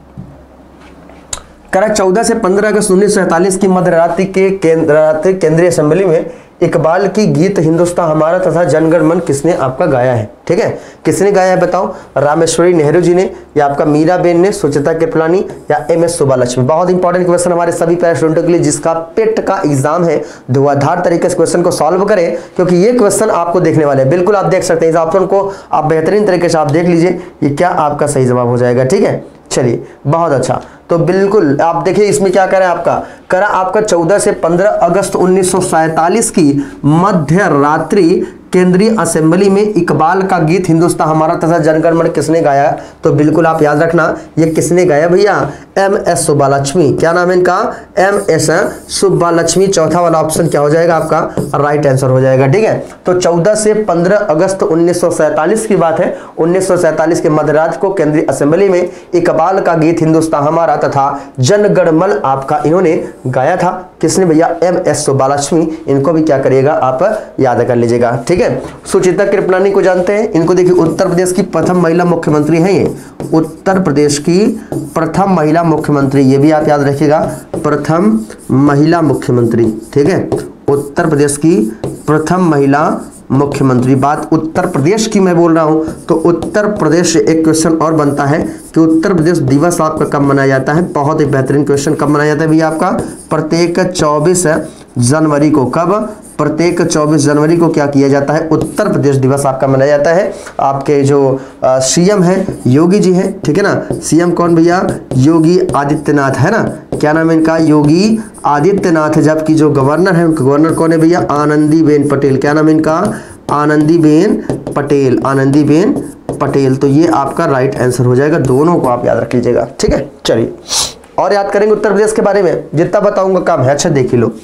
14 से 15 अगस्त 1947 की मध्यरात्रि के केंद्रीय असेंबली में इकबाल की गीत हिंदुस्तान हमारा तथा जनगण मन किसने आपका गाया है, ठीक है। किसने गाया है बताओ, रामेश्वरी नेहरू जी ने, या आपका मीराबेन ने, सुचित्रा कृपलानी या एमएस सुब्बालक्ष्मी। बहुत इंपॉर्टेंट क्वेश्चन हमारे सभी पैरा स्टूडेंटों के लिए जिसका पेट का एग्जाम है, धुआंधार तरीके से क्वेश्चन को सॉल्व करें, क्योंकि ये क्वेश्चन आपको देखने वाले हैं। बिल्कुल आप देख सकते हैं इस ऑप्शन को, आप बेहतरीन तरीके से आप देख लीजिए ये क्या आपका सही जवाब हो जाएगा, ठीक है। चलिए बहुत अच्छा, तो बिल्कुल आप देखिए इसमें क्या करें, आपका 14 से 15 अगस्त 1947 की मध्य रात्रि केंद्रीय असेंबली में इकबाल का गीत हिंदुस्तान हमारा तथा जनगण मन किसने गाया, तो बिल्कुल आप याद रखना ये किसने गाया भैया, एमएस सुब्बालक्ष्मी। क्या नाम है इनका, एमएस सुब्बालक्ष्मी। चौथा वाला ऑप्शन क्या हो जाएगा आपका, राइट आंसर हो जाएगा, ठीक है। तो 14 से 15 अगस्त 1947 की बात है, 1947 के मध्यरात्रि को केंद्रीय असेंबली में इकबाल का गीत हिंदुस्तान हमारा तथा जनगण मन आपका इन्होंने गाया था, किसने भैया, एमएस सुब्बालक्ष्मी। इनको भी क्या करिएगा आप याद कर लीजिएगा, ठीक है। सुचित्रा कृपलानी को जानते हैं, इनको देखिए उत्तर प्रदेश की प्रथम महिला मुख्यमंत्री हैं, ये उत्तर प्रदेश की प्रथम महिला मुख्यमंत्री, ये भी आप याद रखिएगा, प्रथम महिला मुख्यमंत्री, ठीक है। उत्तर प्रदेश की प्रथम महिला मुख्यमंत्री, बात उत्तर प्रदेश की मैं बोल रहा हूं, तो उत्तर प्रदेश से एक क्वेश्चन और बनता है कि उत्तर प्रदेश दिवस आपका कब मनाया जाता है, बहुत ही बेहतरीन क्वेश्चन, कब मनाया जाता है भैया आपका, प्रत्येक 24 जनवरी को। कब, प्रत्येक 24 जनवरी को क्या किया जाता है, उत्तर प्रदेश दिवस आपका मनाया जाता है। आपके जो सीएम है योगी जी हैं, ठीक है ना, सीएम कौन भैया, योगी आदित्यनाथ है ना, क्या नाम है इनका, योगी आदित्यनाथ। जबकि जो गवर्नर है, उनका गवर्नर कौन है भैया, आनंदीबेन पटेल। क्या नाम है इनका, आनंदीबेन पटेल, आनंदीबेन पटेल। तो ये आपका राइट आंसर हो जाएगा, दोनों को आप याद रख लीजिएगा, ठीक है। चलिए और याद करेंगे उत्तर प्रदेश के बारे में, जितना बताऊंगा कम है। अच्छा देख लो,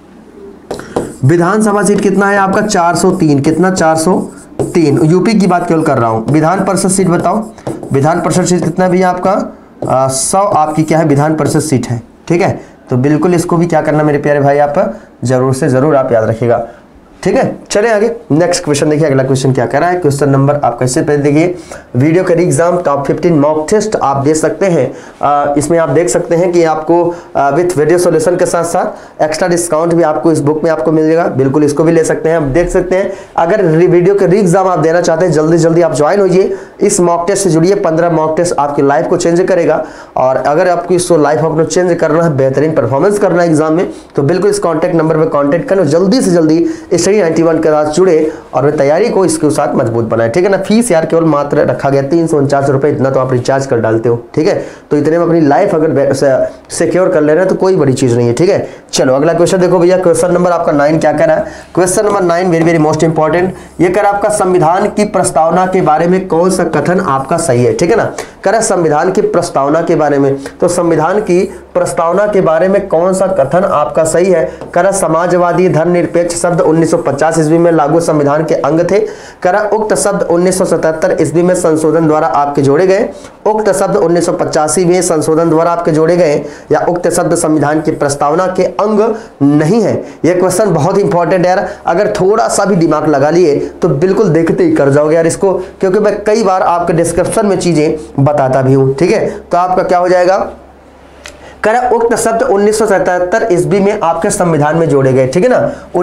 विधानसभा सीट कितना है आपका, 403, कितना, 403। यूपी की बात केवल कर रहा हूं। विधान परिषद सीट बताओ, विधान परिषद सीट कितना भी आपका 100 आपकी क्या है, विधान परिषद सीट है, ठीक है। तो बिल्कुल इसको भी क्या करना मेरे प्यारे भाई, आप जरूर से जरूर आप याद रखिएगा, ठीक है। चले आगे, नेक्स्ट क्वेश्चन देखिए, अगला क्वेश्चन क्या कर रहा है, क्वेश्चन नंबर आपका इससे पहले देखिए, वीडियो के एग्जाम टॉप 15 मॉक टेस्ट आप दे सकते हैं। इसमें आप देख सकते हैं कि आपको विथ वीडियो सॉल्यूशन के साथ साथ एक्स्ट्रा डिस्काउंट भी आपको इस बुक में आपको मिल जाएगा, बिल्कुल इसको भी ले सकते हैं। आप देख सकते हैं, अगर वीडियो के एग्जाम आप देना चाहते हैं, जल्दी जल्दी आप ज्वाइन होइए, इस मॉक टेस्ट से जुड़िए। 15 मॉक टेस्ट आपकी लाइफ को चेंज करेगा, और अगर आपको इसको लाइफ अपना चेंज करना है, बेहतरीन परफॉर्मेंस करना है एग्जाम में, तो बिल्कुल इस कॉन्टैक्ट नंबर पर कॉन्टैक्ट करें, जल्दी से जल्दी स्टडी 91 के साथ जुड़े और वे तैयारी को इसके साथ मजबूत बनाए, ठीक है ना। फीस यार केवल मात्र रखा गया 349 रुपये, इतना तो आप रिचार्ज कर डालते हो, ठीक है। तो इतने में अपनी लाइफ अगर सिक्योर कर ले रहे हैं तो कोई बड़ी चीज़ नहीं है, ठीक है। चलो अगला क्वेश्चन देखो भैया, क्वेश्चन नंबर आपका 9 क्या कह रहा है। Question number 9 very very most important, ये कह रहा है आपका संविधान की प्रस्तावना के बारे में कौन सा कथन आपका सही है, ठीक है ना। कह रहा है संविधान की प्रस्तावना के बारे में, तो संविधान की प्रस्तावना के बारे में कौन सा कथन आपका सही है। कह रहा समाजवादी धर्मनिरपेक्ष शब्द 1950 ईस्वी में लागू संविधान के अंग थे। कह रहा उक्त शब्द 1977 ईस्वी में संशोधन द्वारा आपके जोड़े गए। उक्त शब्द 1985 में संशोधन द्वारा आपके जोड़े गए, या उक्त शब्द संविधान की प्रस्तावना के अंग नहीं है। यह क्वेश्चन बहुत इंपॉर्टेंट है यार, अगर थोड़ा सा भी दिमाग लगा लिए तो बिल्कुल देखते ही कर जाओगे यार इसको, क्योंकि मैं कई बार आपके डिस्क्रिप्शन में चीजें बताता भी हूं, ठीक है। तो आपका क्या हो जाएगा, कह रहा उक्त शब्द 1977 ईस्वी में आपके संविधान में जोड़े गए, ठीक है ना।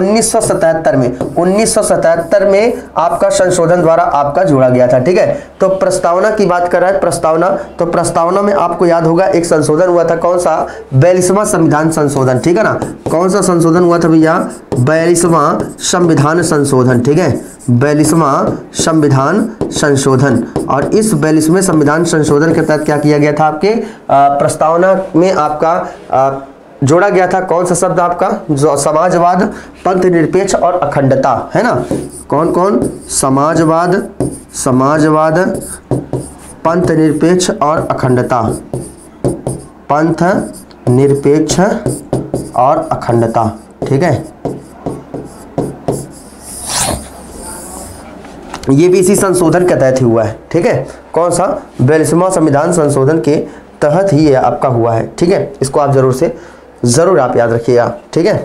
1977 में आपका संशोधन द्वारा आपका जोड़ा गया था, ठीक है। तो प्रस्तावना की बात कर रहा है, प्रस्तावना, तो प्रस्तावना में आपको याद होगा एक संशोधन हुआ था, कौन सा, 42वां संविधान संशोधन, ठीक है ना। कौन सा संशोधन हुआ था भैया, 42वां संविधान संशोधन, ठीक है, 42वां संविधान संशोधन। और इस 42वें संविधान संशोधन के तहत क्या किया गया था, आपके प्रस्तावना में आपका जोड़ा गया था कौन सा शब्द आपका, जो समाजवाद, पंथ निरपेक्ष और अखंडता, है ना। कौन कौन, समाजवाद, पंथ निरपेक्ष और अखंडता, पंथ निरपेक्ष और अखंडता, ठीक है। ये भी इसी संशोधन के तहत ही हुआ है, ठीक है। कौन सा, 42वां संविधान संशोधन के तहत ही ये आपका हुआ है, ठीक है। इसको आप जरूर आप याद रखिएगा, ठीक है।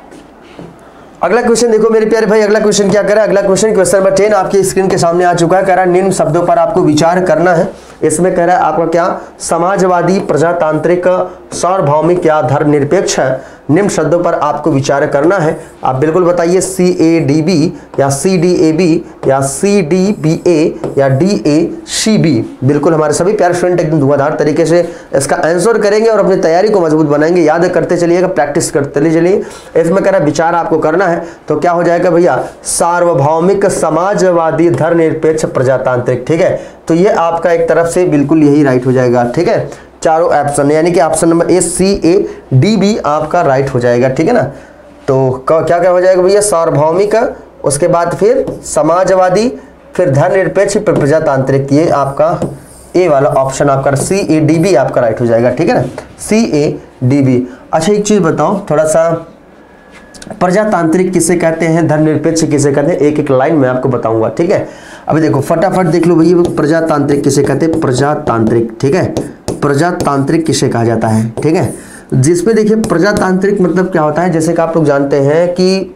अगला क्वेश्चन देखो मेरे प्यारे भाई, अगला क्वेश्चन क्या कर रहा है, अगला क्वेश्चन नंबर 10 आपकी स्क्रीन के सामने आ चुका है। कह रहा है निम्न शब्दों पर आपको विचार करना है। इसमें कह रहा है आपका क्या, समाजवादी, प्रजातांत्रिक, सार्वभौमिक या धर्मनिरपेक्ष है। निम्न शब्दों पर आपको विचार करना है। आप बिल्कुल बताइए CADB या CDAB या CDBA या DACB। बिल्कुल हमारे सभी प्यारे स्टूडेंट एकदम धुआंधार तरीके से इसका आंसर करेंगे और अपनी तैयारी को मजबूत बनाएंगे। याद करते चलिएगा, प्रैक्टिस करते चलिए। इसमें कह रहा है विचार आपको करना है, तो क्या हो जाएगा भैया, सार्वभौमिक, समाजवादी, धर्मनिरपेक्ष, प्रजातांत्रिक, ठीक है। तो ये आपका एक तरफ से बिल्कुल यही राइट हो जाएगा, ठीक है। चारों ऑप्शन, यानी कि ऑप्शन नंबर CADB आपका राइट हो जाएगा, ठीक है ना। तो क्या क्या हो जाएगा भैया, सार्वभौमिक, उसके बाद फिर समाजवादी, फिर धर्मनिरपेक्ष, फिर प्रजातांत्रिक। ये आपका ए वाला ऑप्शन आपका CADB आपका राइट हो जाएगा, ठीक है ना, CADB। अच्छा एक चीज बताओ, थोड़ा सा प्रजातांत्रिक किसे कहते हैं, धर्मनिरपेक्ष किसे कहते हैं, एक एक लाइन में आपको बताऊंगा, ठीक है। अभी देखो फटाफट देख लो भैया, प्रजातांत्रिक किसे कहते हैं, प्रजातांत्रिक, ठीक है। प्रजातांत्रिक किसे कहा जाता है, ठीक है। जिसमें देखिए प्रजातांत्रिक मतलब क्या होता है, जैसे कि आप लोग जानते हैं कि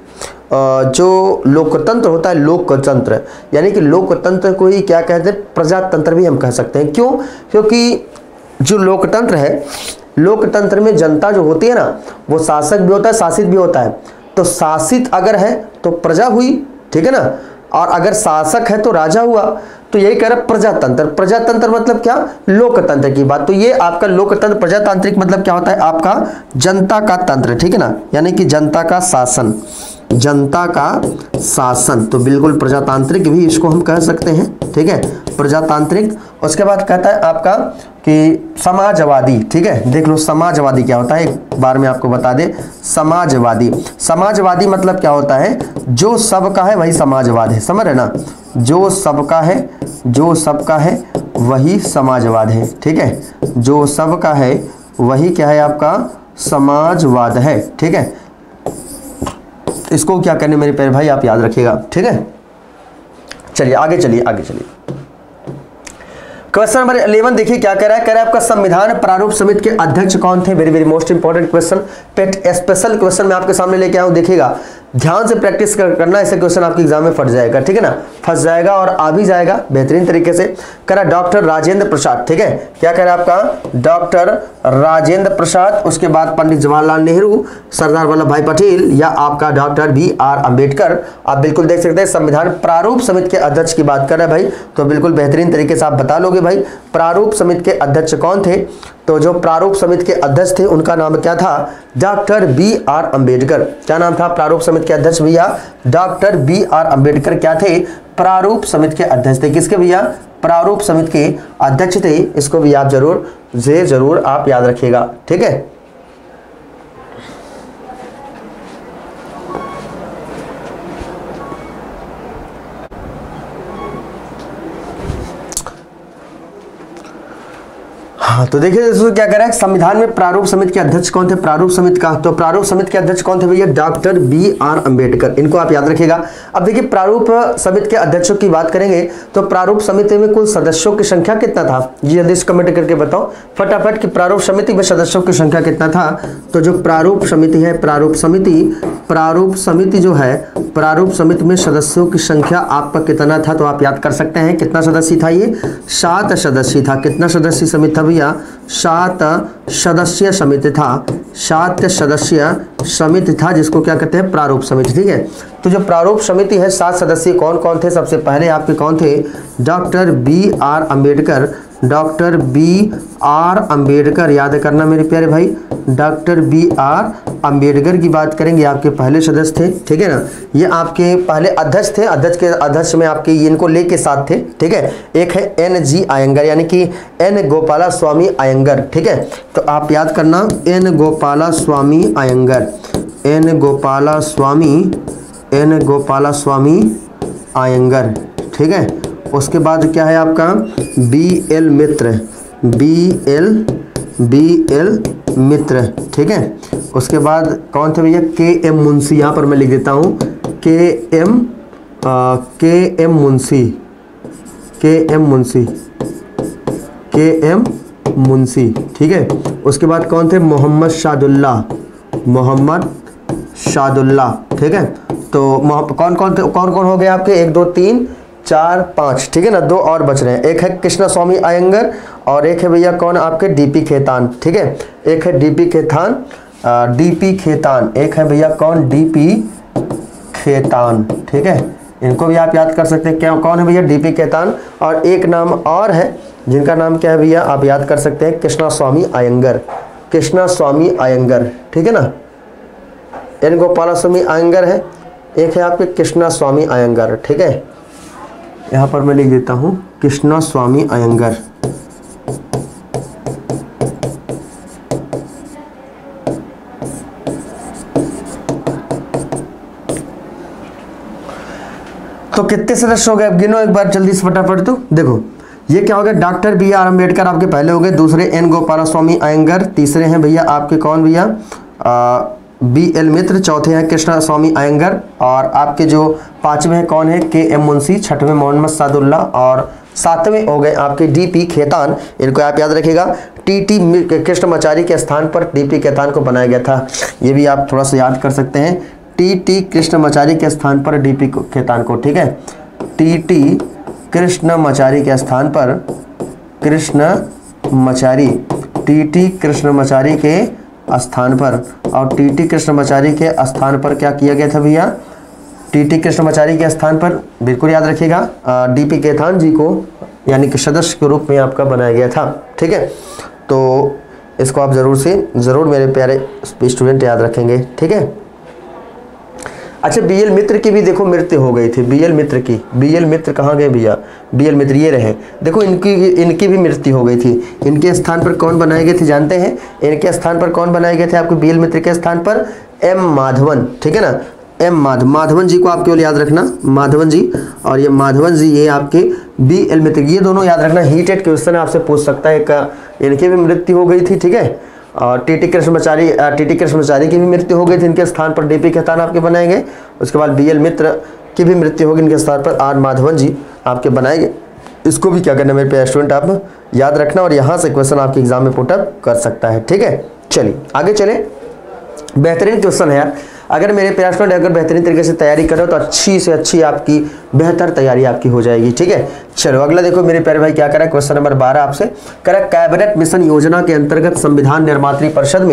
जो लोकतंत्र होता है, लोकतंत्र, यानी कि लोकतंत्र को ही क्या कहते हैं, प्रजातंत्र भी हम कह सकते हैं। क्यों, क्योंकि जो लोकतंत्र है, लोकतंत्र में जनता जो होती है ना, वो शासक भी होता है, शासित भी होता है। तो शासित अगर है तो प्रजा हुई, ठीक है ना, और अगर शासक है तो राजा हुआ। तो यही कह रहा प्रजातंत्र। प्रजातंत्र मतलब क्या, लोकतंत्र की बात। तो ये आपका लोकतंत्र, प्रजातांत्रिक मतलब क्या होता है, आपका जनता का तंत्र, ठीक है ना, यानी कि जनता का शासन, जनता का शासन। तो बिल्कुल प्रजातांत्रिक भी इसको हम कह सकते हैं, ठीक है, प्रजातांत्रिक। उसके बाद कहता है आपका कि समाजवादी, ठीक है। देख लो समाजवादी क्या होता है, एक बार में आपको बता दे। समाजवादी, समाजवादी मतलब क्या होता है, जो सबका है वही समाजवाद है, समझ रहे ना, जो सबका है, जो सबका है वही समाजवाद है, ठीक है। जो सबका है वही क्या है, आपका समाजवाद है, ठीक है। इसको क्या करने मेरे प्यारे भाई आप याद रखिएगा, ठीक है। चलिए आगे चलिए, आगे चलिए। क्वेश्चन नंबर 11 देखिए क्या कह रहा है, कह रहा है आपका संविधान प्रारूप समिति के अध्यक्ष कौन थे। Very very most important question, pet special question मैं आपके सामने लेके आया हूं, देखिएगा ध्यान से प्रैक्टिस करना, ऐसे क्वेश्चन आपके एग्जाम में फट जाएगा, ठीक है ना, फंस जाएगा और आ भी जाएगा बेहतरीन तरीके से। कह रहा डॉक्टर राजेंद्र प्रसाद, ठीक है, क्या कह रहा है आपका, डॉक्टर राजेंद्र प्रसाद, उसके बाद पंडित जवाहरलाल नेहरू, सरदार वल्लभ भाई पटेल, या आपका डॉक्टर BR अम्बेडकर। आप बिल्कुल देख सकते हैं संविधान प्रारूप समिति के अध्यक्ष की बात कर रहे हैं भाई, तो बिल्कुल बेहतरीन तरीके से आप बता लोगे भाई प्रारूप समिति के अध्यक्ष कौन थे। तो जो प्रारूप समिति के अध्यक्ष थे उनका नाम क्या था? Doctor B.R. अम्बेडकर। क्या नाम था प्रारूप समिति के अध्यक्ष भैया? Doctor B.R. अम्बेडकर क्या थे? प्रारूप समिति के अध्यक्ष थे। किसके भैया? प्रारूप समिति के अध्यक्ष थे। इसको भी आप जरूर आप याद रखिएगा, ठीक है। हाँ, तो देखिए दोस्तों क्या कह रहा है, संविधान में प्रारूप समिति के अध्यक्ष कौन थे? प्रारूप समिति का, तो प्रारूप समिति के अध्यक्ष कौन थे भैया? Doctor B.R. अम्बेडकर। इनको आप याद रखिएगा। अब देखिए प्रारूप समिति के अध्यक्षों की बात करेंगे तो प्रारूप समिति में कुल सदस्यों की संख्या कितना था? ये जल्दी से कमेंट करके बताओ फटाफट कि प्रारूप समिति में सदस्यों की संख्या कितना था। तो जो प्रारूप समिति है, प्रारूप समिति जो है, प्रारूप समिति में सदस्यों की संख्या आपका कितना था? तो आप याद कर सकते हैं कितना सदस्य था ये? 7 सदस्य था। कितना सदस्य समिति था भैया? 7 सदस्यीय समिति था। 7 सदस्यीय समिति था जिसको क्या कहते हैं? प्रारूप समिति, ठीक है। तो जो प्रारूप समिति है 7 सदस्यीय कौन कौन थे? सबसे पहले आपके कौन थे? Doctor B.R. Ambedkar. Doctor B.R. Ambedkar, याद करना मेरे प्यारे भाई, डॉक्टर B.R. अम्बेडकर की बात करेंगे, आपके पहले सदस्य थे, ठीक है ना। ये आपके पहले अध्यक्ष थे। अध्यक्ष में आपके इनको लेके साथ थे, ठीक है। एक है N.G. अयंगर यानी कि N. गोपालास्वामी अयंगर, ठीक है। तो आप याद करना N. गोपालास्वामी अयंगर, N. गोपालास्वामी अयंगर, ठीक है। उसके बाद क्या है आपका? B.L. मित्र, ठीक है। उसके बाद कौन थे भैया? K.M. मुंशी। यहाँ पर मैं लिख देता हूँ K.M. मुंशी, ठीक है। उसके बाद कौन थे? मोहम्मद शादुल्ला, ठीक है। तो कौन कौन हो गए आपके? 1 2 3 4 5, ठीक है ना। 2 और बच रहे हैं। एक है कृष्णा स्वामी अयंगर और एक है भैया कौन? आपके D.P. खेतान, ठीक है। एक है D.P. खेतान, एक है भैया कौन? D.P. खेतान, ठीक है। इनको भी आप याद कर सकते हैं। क्या कौन है भैया? D.P. खेतान। और एक नाम और है जिनका नाम क्या है भैया? आप याद कर सकते हैं, कृष्णा स्वामी अयंगर, ठीक है ना। N. गोपालास्वामी अयंगर है, एक है आपके कृष्णा स्वामी अयंगर, ठीक है। यहाँ पर मैं लिख देता हूँ कृष्णा स्वामी अयंगर। तो कितने सदस्य हो गए? अब गिनो एक बार जल्दी से फटाफट। तो देखो ये क्या हो गया? Doctor B.R. अम्बेडकर आपके पहले हो गए, दूसरे N. गोपालास्वामी अयंगर, तीसरे हैं भैया आपके कौन भैया? B.L. मित्र, चौथे हैं कृष्णा स्वामी अयंगर और आपके जो 5वें हैं कौन है? K.M. मुंशी, 6वें मोहम्मद शादुल्ला और 7वें हो गए आपके D.P. खेतान। इनको आप याद रखिएगा। T.T. कृष्णमाचारी के स्थान पर D.P. खेतान को बनाया गया था। ये भी आप थोड़ा सा याद कर सकते हैं। T.T. कृष्णमाचारी के स्थान पर D.P. खेतान को, ठीक है। T.T. कृष्णमाचारी के स्थान पर T.T. कृष्णमाचारी के स्थान पर और T.T. कृष्णमाचारी के स्थान पर क्या किया गया था भैया? T.T. कृष्णमाचारी के स्थान पर बिल्कुल याद रखिएगा D.P. खेतान जी को यानी कि सदस्य के रूप में आपका बनाया गया था, ठीक है। तो इसको आप ज़रूर मेरे प्यारे स्टूडेंट याद रखेंगे, ठीक है। अच्छा, B.L. मित्र की भी देखो मृत्यु हो गई थी। B.L. मित्र कहाँ गए भैया? B.L. मित्र ये रहे। देखो इनकी भी मृत्यु हो गई थी। इनके स्थान पर कौन बनाए गए थे जानते हैं? इनके स्थान पर कौन बनाए गए थे आपके? B.L. मित्र के स्थान पर M. माधवन, ठीक है ना। माधवन जी को आप केवल याद रखना, माधवन जी। और ये माधवन जी ये आपके B.L. मित्र, ये दोनों याद रखना। हीटेड क्वेश्चन आपसे पूछ सकता है। इनकी भी मृत्यु हो गई थी, ठीक है। और T.T. कृष्णमाचारी की भी मृत्यु हो गई थी। इनके स्थान पर D.P. खेतान आपके बनाए गए। उसके बाद B.L. मित्र की भी मृत्यु होगी, इनके स्थान पर R. माधवन जी आपके बनाए गए। इसको भी क्या करना मेरे प्यारे स्टूडेंट आप याद रखना और यहाँ से क्वेश्चन आपके एग्जाम में पुटअप कर सकता है, ठीक है। चलिए आगे चले। बेहतरीन क्वेश्चन है यार। अगर मेरे प्यारे स्टूडेंट अगर बेहतरीन तरीके से तैयारी करो तो अच्छी से अच्छी आपकी बेहतर तैयारी आपकी हो जाएगी, ठीक है। चलो अगला देखो मेरे प्यारे भाई क्या करा। क्वेश्चन नंबर 12 आपसे करा, कैबिनेट मिशन योजना के अंतर्गत संविधान निर्मात्री परिषद में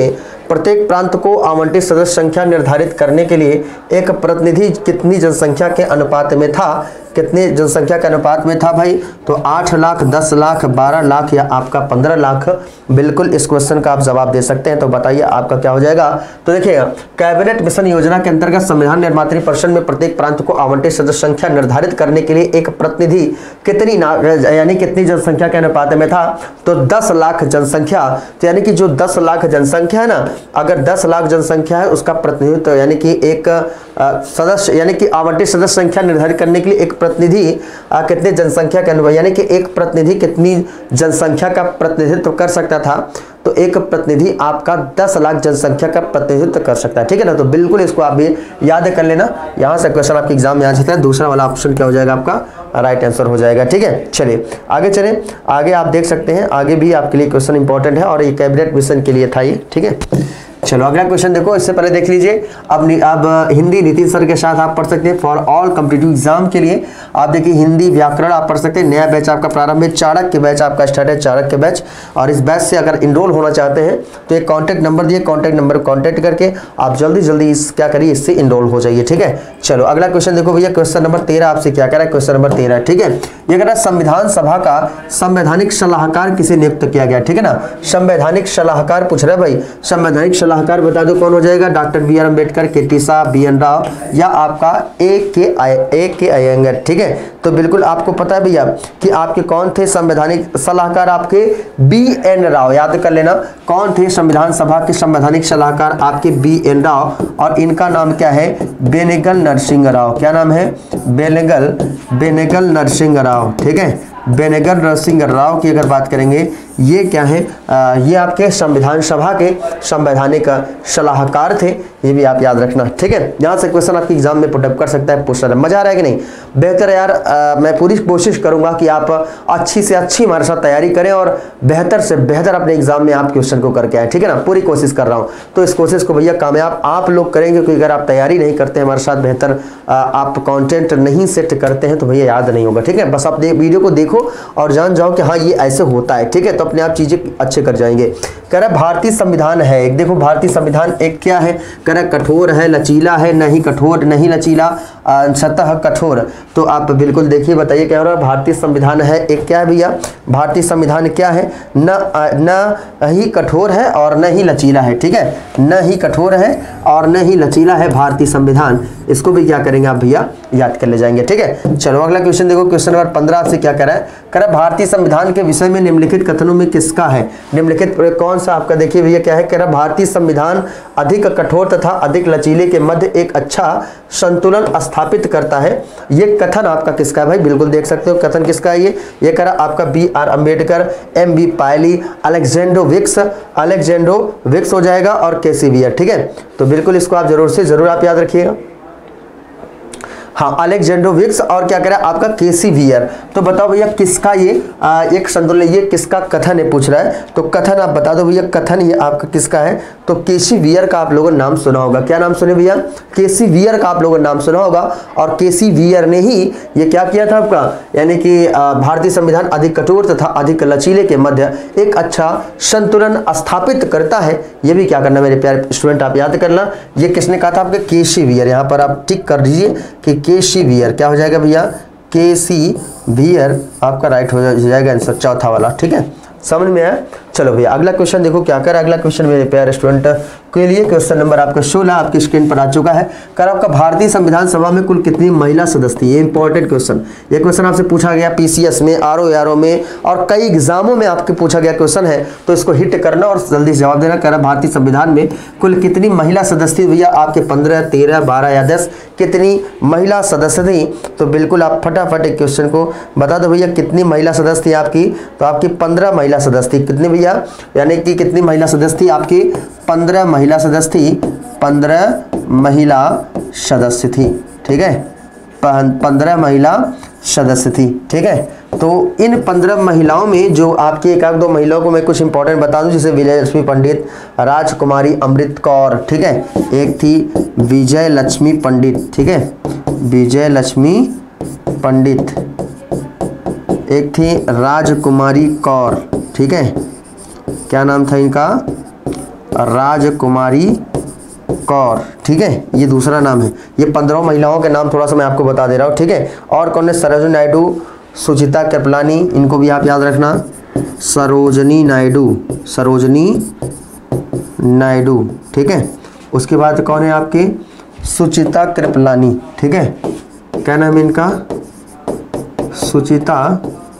प्रत्येक प्रांत को आवंटित सदस्य संख्या निर्धारित करने के लिए एक प्रतिनिधि कितनी जनसंख्या के अनुपात में था? कितनी जनसंख्या के अनुपात में था भाई? तो 8 लाख, 10 लाख, 12 लाख या आपका 15 लाख। बिल्कुल इस क्वेश्चन का आप जवाब दे सकते हैं। तो बताइए आपका क्या हो जाएगा? तो देखिएगा, कैबिनेट मिशन योजना के अंतर्गत संविधान निर्मात्री परिषद में प्रत्येक प्रांत को आवंटित सदस्य संख्या निर्धारित करने के लिए एक प्रतिनिधि कितनी यानी कितनी जनसंख्या के अनुपात में था? तो 10 लाख जनसंख्या। तो यानी कि जो 10 लाख जनसंख्या है ना, अगर 10 लाख जनसंख्या है उसका प्रतिनिधित्व यानी कि एक सदस्य यानी कि आवंटित सदस्य संख्या निर्धारित करने के लिए एक प्रतिनिधि कितने जनसंख्या के अनुपात यानी कि एक प्रतिनिधि कितनी जनसंख्या का प्रतिनिधित्व कर सकता था? तो एक प्रतिनिधि आपका 10 लाख जनसंख्या का प्रतिनिधित्व कर सकता है। ठीक है ना? तो बिल्कुल इसको आप भी याद कर लेना। यहाँ से क्वेश्चन आपके एग्जाम में आ जाता है। दूसरा वाला ऑप्शन क्या हो जाएगा? आपका राइट आंसर हो जाएगा। ठीक है, चलिए आगे चलें। आगे आप देख सकते हैं, आगे भी आपके लिए क्वेश्चन इंपॉर्टेंट है और ये कैबिनेट मिशन के लिए था ये। ठीक है, चलो अगला क्वेश्चन देखो। इससे पहले देख लीजिए, अब हिंदी नितिन सर के साथ आप पढ़ सकते हैं फॉर ऑल कॉम्पिटिटिव एग्जाम के लिए। आप देखिए हिंदी व्याकरण आप पढ़ सकते हैं। नया बैच आपका प्रारंभ है, चाणक्य बैच आपका स्टार्ट है, चाणक्य बैच। और इस बैच से अगर इनरोल होना चाहते हैं तो एक कॉन्टैक्ट नंबर दिए, कॉन्टैक्ट नंबर को कॉन्टैक्ट करके आप जल्दी जल्दी क्या करिए, इससे इनरोल हो जाइए। ठीक है, चलो अगला क्वेश्चन देखो भैया। क्वेश्चन नंबर 13 आपसे क्या कह रहा है? क्वेश्चन नंबर 13, ठीक है, ये कह रहा है संविधान सभा का संवैधानिक सलाहकार किसे नियुक्त किया गया? ठीक है ना, संवैधानिक सलाहकार पूछ रहे भाई। संवैधानिक सलाहकार बता दो कौन हो जाएगा? Doctor B R Ambedkar, K T. Shah, B N. Rau या आपका ए.के. अयंगर। ठीक है, तो बिल्कुल आपको पता है भैया कि आपके कौन थे संवैधानिक सलाहकार? आपके बी.एन. राव। याद कर लेना कौन थे संविधान सभा के संवैधानिक सलाहकार? आपके बी.एन. राव। और इनका नाम क्या है? बेनेगल नरसिंह राव। क्या नाम है? बेनेगल नरसिंह राव। ठीक है, बेनेगल नरसिंह राव की अगर बात करेंगे, ये क्या है? ये आपके संविधान सभा के संवैधानिक सलाहकार थे। ये भी आप याद रखना। ठीक है, यहाँ से क्वेश्चन आपके एग्जाम में पुटअप कर सकता है, पूछ रहा है। मजा आ रहा है कि नहीं? बेहतर यार, मैं पूरी कोशिश करूंगा कि आप अच्छी से अच्छी हमारे साथ तैयारी करें और बेहतर से बेहतर अपने एग्जाम में आप क्वेश्चन को करके आए। ठीक है ना, पूरी कोशिश कर रहा हूँ। तो इस कोशिश को भैया कामयाब आप लोग करेंगे, क्योंकि अगर आप तैयारी नहीं करते हैं हमारे साथ, बेहतर आप कंटेंट नहीं सेट करते हैं तो भैया याद नहीं होगा। ठीक है, बस आप वीडियो को देखो और जान जाओ कि हाँ ये ऐसे होता है। ठीक है, तो अपने आप चीजें अच्छे कर जाएंगे। कह रहा भारतीय संविधान है एक, देखो भारतीय संविधान एक क्या है? कह रहा कठोर है, लचीला है, नहीं कठोर नहीं लचीला, सतह कठोर। तो आप बिल्कुल देखिए, बताइए क्या हो रहा है? भारतीय संविधान है एक क्या है भैया? भारतीय संविधान क्या है? न ही कठोर है और न ही लचीला है। ठीक है, न ही कठोर है और न ही लचीला है भारतीय संविधान। इसको भी क्या करेंगे आप भैया? याद कर ले जाएंगे। ठीक है, चलो अगला क्वेश्चन देखो। क्वेश्चन नंबर 15 आपसे क्या कह रहा है? कह रहा भारतीय संविधान के विषय में निम्नलिखित कथनों में किसका है? निम्नलिखित कौन सा आपका? देखिए भैया क्या है? कह रहा भारतीय संविधान अधिक कठोर तथा अधिक लचीले के मध्य एक अच्छा संतुलन स्थापित करता है। ये कथन आपका किसका है भाई? बिल्कुल देख सकते हो कथन किसका है ये कह रहा आपका B R Ambedkar, M B Pylee, अलेक्जेंड्रो Vicks हो जाएगा और के.सी. वियर। ठीक है, तो बिल्कुल इसको आप जरूर से जरूर आप याद रखिएगा। हाँ, अलेक्जेंड्रो विक्स और क्या कह रहा है आपका? के.सी. वियर। तो बताओ भैया किसका ये एक संतुलन, ये किसका कथन है पूछ रहा है? तो कथन आप बता दो भैया, कथन ये आपका किसका है? तो के.सी. वियर का आप लोगों ने नाम सुना होगा। क्या नाम सुने भैया? के.सी. वियर का आप लोगों ने नाम सुना होगा। और के.सी. वियर ने ही ये क्या किया था आपका, यानी कि भारतीय संविधान अधिक कठोर तथा अधिक लचीले के मध्य एक अच्छा संतुलन स्थापित करता है। ये भी क्या करना मेरे प्यारे स्टूडेंट, आप याद करना। ये किसने कहा था? आपके के.सी. वियर। यहाँ पर आप टिक कर दीजिए कि के.सी. वियर क्या हो जाएगा भैया? के.सी. वियर आपका राइट हो जाएगा आंसर, चौथा वाला। ठीक है, समझ में आया? चलो भैया अगला क्वेश्चन देखो क्या कर रहा है। अगला क्वेश्चन मेरे प्यारे स्टूडेंट के लिए क्वेश्चन नंबर आपका 16 आपकी स्क्रीन पर आ चुका है। कर आपका भारतीय संविधान सभा में कुल कितनी महिला सदस्य थी? ये इंपॉर्टेंट क्वेश्चन, ये क्वेश्चन आपसे पूछा गया पीसीएस में, आरओ में और कई एग्जामों में आपके पूछा गया क्वेश्चन है। तो इसको हिट करना और जल्दी से जवाब देना। कह रहा भारतीय संविधान में कुल कितनी महिला सदस्य थी भैया? आपके 15, 13, 12 या 10 कितनी महिला सदस्य थी? तो बिल्कुल आप फटाफट एक क्वेश्चन को बता दो भैया, कितनी महिला सदस्य थी आपकी? तो आपकी 15 महिला सदस्य थी। कितनी भैया? यानी कि कितनी महिला सदस्य थी आपकी? 15 महिला सदस्य थी। 15 महिला सदस्य थी। ठीक है, 15 महिला सदस्य थी। ठीक है, तो इन 15 महिलाओं में जो आपकी एक आध दो महिलाओं को मैं कुछ इंपॉर्टेंट बता दूं, जैसे विजय लक्ष्मी पंडित, राजकुमारी अमृत कौर। ठीक है, एक थी विजय लक्ष्मी पंडित। ठीक है, विजय लक्ष्मी पंडित, एक थी राजकुमारी कौर। ठीक है, क्या नाम था इनका? राजकुमारी कौर, ठीक है, ये दूसरा नाम है। ये 15 महिलाओं के नाम थोड़ा सा मैं आपको बता दे रहा हूँ, ठीक है। और कौन है? सरोजिनी नायडू, सुचिता कृपलानी, इनको भी आप याद रखना। सरोजिनी नायडू, सरोजिनी नायडू, ठीक है। उसके बाद कौन है आपके? सुचिता कृपलानी, ठीक है। क्या नाम है इनका? सुचिता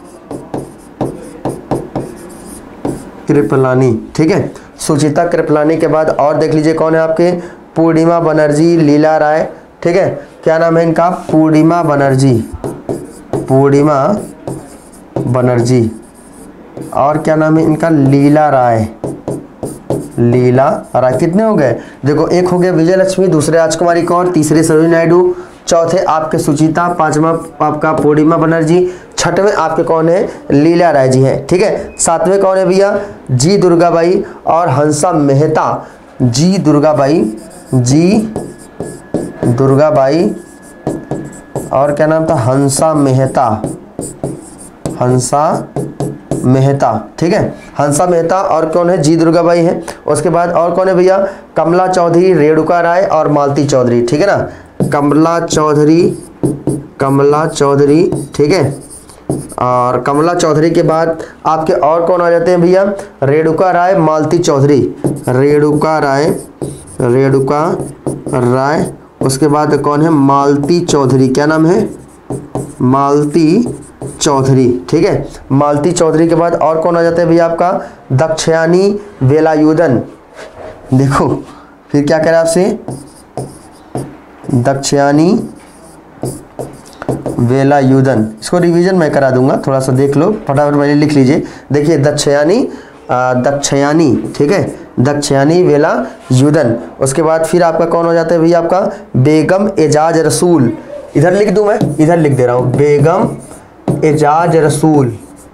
कृपलानी, ठीक है। सुचिता कृपलानी के बाद और देख लीजिए कौन है आपके? पूर्णिमा बनर्जी, लीला राय, ठीक है। क्या नाम है इनका? पूर्णिमा बनर्जी, पूर्णिमा बनर्जी। और क्या नाम है इनका? लीला राय, लीला राय। कितने हो गए? देखो, एक हो गया विजय लक्ष्मी, दूसरे राजकुमारी कौर, तीसरे सरोजिनी नायडू, चौथे आपके सुचिता, पांचवा आपका पूर्णिमा बनर्जी, छठवें आपके कौन है? लीला राय जी हैं, ठीक है। सातवें कौन है भैया? जी दुर्गाबाई और हंसा मेहता, जी दुर्गाबाई, जी दुर्गाबाई और क्या नाम था? हंसा मेहता, हंसा मेहता, ठीक है। हंसा मेहता और कौन है? जी दुर्गाबाई है। उसके बाद और कौन है भैया? कमला चौधरी, रेणुका राय और मालती चौधरी, ठीक है ना। कमला चौधरी, कमला चौधरी, ठीक है। और कमला चौधरी के बाद आपके और कौन आ जाते हैं भैया? रेणुका राय, मालती चौधरी, रेणुका राय, रेणुका राय। उसके बाद कौन है? मालती चौधरी। क्या नाम है? मालती चौधरी, ठीक है। मालती चौधरी के बाद और कौन आ जाता है भैया? आपका दक्षयानी वेलायुधन। देखो फिर क्या करें आपसे? दक्षयानी वेलायुधन, इसको रिवीजन मैं करा दूंगा, थोड़ा सा देख लो, फटाफट पहले लिख लीजिए। देखिए दक्षयानी, दक्षयानी, ठीक है, दक्षयानी वेलायुधन। उसके बाद फिर आपका कौन हो जाता है भैया? आपका बेगम एजाज रसूल। इधर लिख दूं, मैं इधर लिख दे रहा हूं, बेगम एजाज रसूल,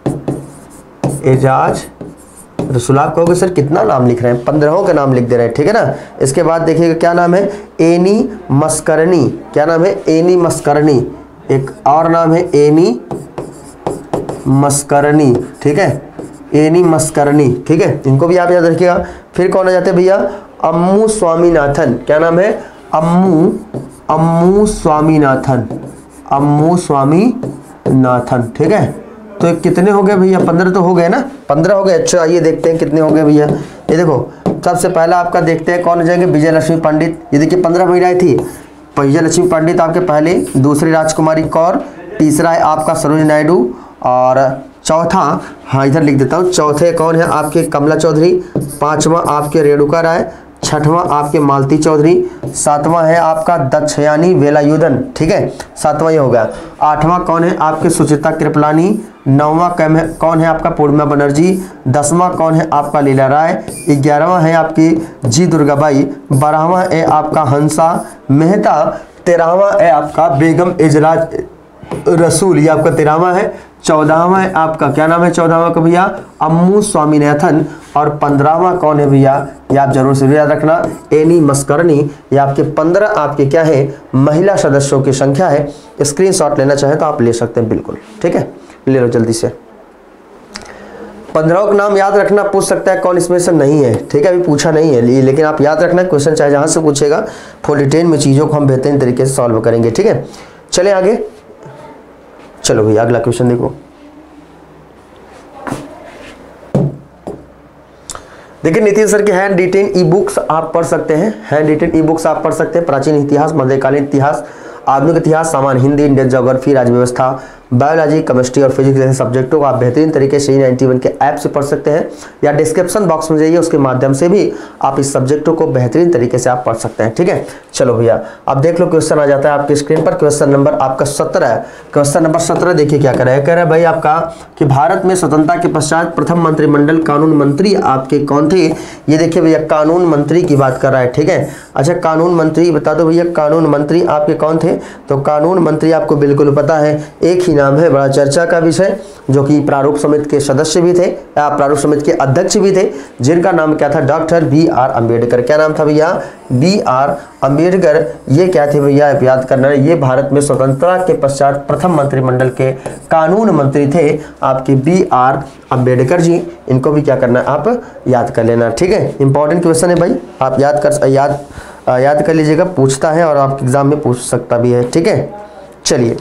एजाज रसूल। आप कहोगे सर कितना नाम लिख रहे हैं? 15 का नाम लिख दे रहे हैं, ठीक है ना। इसके बाद देखिएगा क्या नाम है? एनी मस्करनी। क्या नाम है? एनी मस्करनी। एक और नाम है एनी मस्करनी, ठीक है, एनी मस्करनी, ठीक है। इनको भी आप याद रखिएगा। फिर कौन आ जाते हैं भैया? अम्मू स्वामीनाथन। क्या नाम है? अम्मू, अम्मू स्वामीनाथन, अम्मू स्वामीनाथन, ठीक है। तो कितने हो गए भैया? 15 तो हो गए ना, 15 हो गए। अच्छा आइए देखते हैं कितने हो गए भैया। ये देखो सबसे पहला आपका देखते हैं कौन हो जाएंगे? विजय लक्ष्मी पंडित। ये देखिए 15 महिलाएं थी। विजय लक्ष्मी पंडित आपके पहले, दूसरी राजकुमारी कौर, तीसरा है आपका सरोजिनी नायडू और चौथा, हाँ इधर लिख देता हूँ, चौथे कौन है आपके? कमला चौधरी, पांचवा आपके रेणुका राय, छठवां आपके मालती चौधरी, सातवां है आपका दक्षयानी वेलायुधन, ठीक है, सातवां ये हो गया। आठवां कौन है आपके? सुचिता कृपलानी। नौवां कौन है आपका? पूर्णिमा बनर्जी। 10वां कौन है आपका? लीला राय। 11वां है आपकी जी दुर्गाबाई। 12वां है आपका हंसा मेहता। 13वां है आपका बेगम एजराज रसूल, ये आपका 13वां है। 14वां है आपका, क्या नाम है 14वां का भैया? अम्मू स्वामीनाथन। और 15वां कौन है भैया? ये आप जरूर से याद रखना, एनी मस्करनी। ये आपके 15 आपके क्या है? महिला सदस्यों की संख्या है। स्क्रीनशॉट लेना चाहें तो आप ले सकते हैं, बिल्कुल ठीक है, ले लो जल्दी से। 15 का नाम याद रखना, पूछ सकता है कौन इसमें से नहीं है, ठीक है, अभी पूछा नहीं है, लेकिन आप याद रखना क्वेश्चन चाहे जहां से पूछेगा, फुल डिटेल में चीज़ों को हम बेहतरीन तरीके से सॉल्व करेंगे, ठीक है। चले आगे, चलो भैया अगला क्वेश्चन देखो। देखिए नितिन सर के हैंड रिटेन ई बुक्स आप पढ़ सकते हैं, हैंड रिटेन ई बुक्स आप पढ़ सकते हैं। प्राचीन इतिहास, मध्यकालीन इतिहास, आधुनिक इतिहास, सामान्य हिंदी, इंडियन ज्योग्राफी, राज्य व्यवस्था, बायोलॉजी, केमिस्ट्री और फिजिक्स जैसे सब्जेक्टों को आप बेहतरीन तरीके से 91 के ऐप से पढ़ सकते हैं, या डिस्क्रिप्शन बॉक्स में जाइए, उसके माध्यम से भी आप इस सब्जेक्टों को बेहतरीन तरीके से आप पढ़ सकते हैं, ठीक है। चलो भैया अब देख लो, क्वेश्चन आ जाता है आपकी स्क्रीन पर, क्वेश्चन नंबर आपका 17 है। क्वेश्चन नंबर 17 देखिए क्या कह रहा है भाई आपका कि भारत में स्वतंत्रता के पश्चात प्रथम मंत्रिमंडल कानून मंत्री आपके कौन थे? ये देखिए भैया कानून मंत्री की बात कर रहा है, ठीक है। अच्छा कानून मंत्री बता दो भैया, कानून मंत्री आपके कौन थे? तो कानून मंत्री आपको बिल्कुल पता है, एक ही नाम है, बड़ा चर्चा का विषय, जो कि प्रारूप समिति के सदस्य भी थे, प्रारूप समिति के अध्यक्ष भी थे, जिनका नाम क्या था, डॉक्टर बी.आर. अम्बेडकर। क्या नाम था भैया, बी.आर. अम्बेडकर। ये क्या थे भैया, याद करना है, ये भारत में स्वतंत्रता के पश्चात प्रथम मंत्रिमंडल के कानून मंत्री थे आपके बी.आर. अम्बेडकर जी। इनको भी क्या करना है, आप याद कर लेना, ठीक है। इंपॉर्टेंट क्वेश्चन है भाई, आप याद कर लीजिएगा, पूछता है और आप एग्जाम में पूछ सकता भी है, ठीक है। चलिए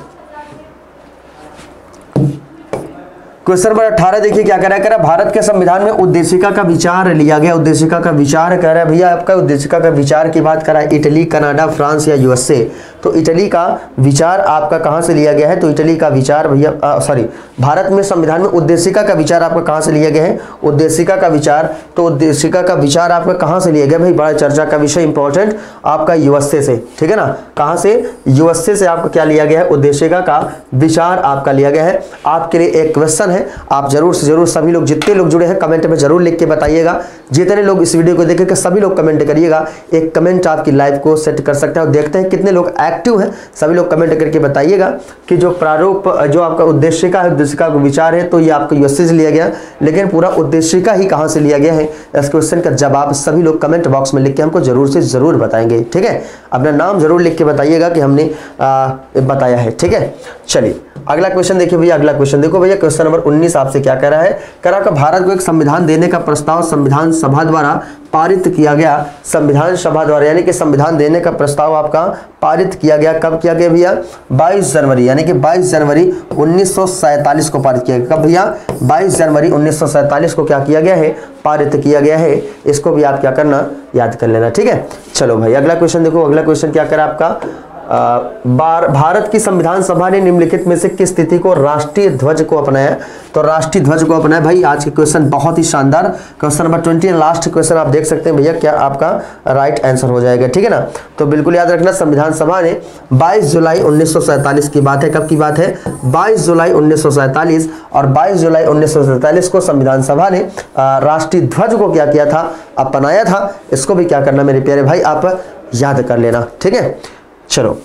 क्वेश्चन नंबर 18 देखिए क्या कह रहा है, भारत के संविधान में उद्देशिका का विचार लिया गया। उद्देशिका का विचार कह रहा है भैया, आपका उद्देशिका का विचार की बात करा है, इटली, कनाडा, फ्रांस या यूएसए। तो इटली का विचार आपका कहां से लिया गया है, तो इटली का विचार भैया भारत में संविधान में उद्देशिका का विचार आपका कहां से लिया गया है, उद्देशिका का विचार। तो उद्देशिका का विचार आपका कहां से लिया गया भाई, बड़ा चर्चा का विषय, इंपॉर्टेंट, आपका यूएसए से, ठीक है ना। कहां से, यूएसए से आपका क्या लिया गया है, उद्देशिका का विचार आपका लिया गया है। आपके लिए एक क्वेश्चन है, आप जरूर से जरूर सभी लोग, जितने लोग जुड़े हैं कमेंट में जरूर लिख के बताइएगा। जितने लोग इस वीडियो को देखेंगे सभी लोग कमेंट करिएगा, एक कमेंट आपकी लाइव को सेट कर सकते हैं। और देखते हैं कितने लोग एक्टिव हैं, सभी लोग कमेंट करके बताइएगा कि जो प्रारूप, जो आपका उद्देशिका है, उद्देशिका का विचार है, तो ये आपको यूएसए से लिया गया, लेकिन पूरा उद्देशिका ही कहां से लिया गया है, इस क्वेश्चन का जवाब सभी लोग कमेंट बॉक्स में लिख के हमको जरूर से जरूर बताएंगे, ठीक है। अपना नाम जरूर लिख के बताइएगा कि हमने बताया है, ठीक है। चलिए अगला क्वेश्चन देखिए भैया, अगला क्वेश्चन देखो भैया, क्वेश्चन नंबर 19 आपसे क्या कह रहा है, कह रहा है भारत को एक संविधान देने का प्रस्ताव संविधान सभा द्वारा पारित किया गया। संविधान सभा द्वारा यानी कि संविधान देने का प्रस्ताव आपका पारित किया गया, कब किया गया भैया, 22 जनवरी, यानी कि 22 जनवरी 1947 को पारित किया गया। कब भैया, 22 जनवरी 1947 को क्या किया गया है, पारित किया गया है। इसको भी आप क्या करना, याद कर लेना, ठीक है। चलो भाई अगला क्वेश्चन देखो, अगला क्वेश्चन क्या करा आपका, भारत की संविधान सभा ने निम्नलिखित में से किस तिथि को राष्ट्रीय ध्वज को अपनाया, तो राष्ट्रीय ध्वज को अपनाया। भाई आज के क्वेश्चन बहुत ही शानदार, क्वेश्चन नंबर 20 लास्ट क्वेश्चन आप देख सकते हैं भैया, क्या आपका राइट आंसर हो जाएगा, ठीक है ना। तो बिल्कुल याद रखना, संविधान सभा ने 22 जुलाई 1947 की बात है, कब की बात है, 22 जुलाई 1947, और 22 जुलाई 1947 को संविधान सभा ने राष्ट्रीय ध्वज को क्या किया था, अपनाया था। इसको भी क्या करना मेरे प्यारे भाई, आप याद कर लेना, ठीक है। चलो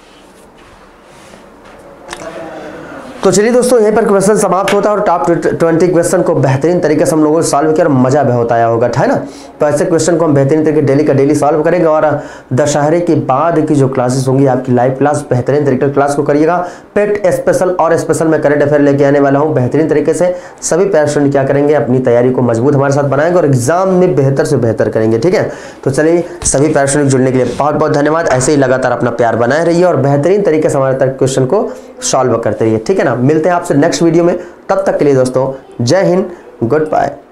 तो चलिए दोस्तों, यहीं पर क्वेश्चन समाप्त होता है और टॉप 20 क्वेश्चन को बेहतरीन तरीके से हम लोगों ने सॉल्व किया और मजा भी होता होगा, है ना। तो ऐसे क्वेश्चन को हम बेहतरीन तरीके डेली का डेली सॉल्व करेंगे। और दशहरे के बाद की जो क्लासेस होंगी आपकी लाइव क्लास, बेहतरीन तरीके से क्लास को करिएगा। पेट स्पेशल और स्पेशल में करंट अफेयर लेके आने वाला हूँ बेहतरीन तरीके से। सभी पेरेंट्स क्या करेंगे, अपनी तैयारी को मजबूत हमारे साथ बनाएंगे और एग्जाम में बेहतर से बेहतर करेंगे, ठीक है। तो चलिए सभी पेरेंट्स जुड़ने के लिए बहुत बहुत धन्यवाद। ऐसे ही लगातार अपना प्यार बनाए रहिए और बेहतरीन तरीके से हमारे तक क्वेश्चन को सॉल्व करते रहिए, ठीक है ना। मिलते हैं आपसे नेक्स्ट वीडियो में, तब तक के लिए दोस्तों जय हिंद, गुड बाय।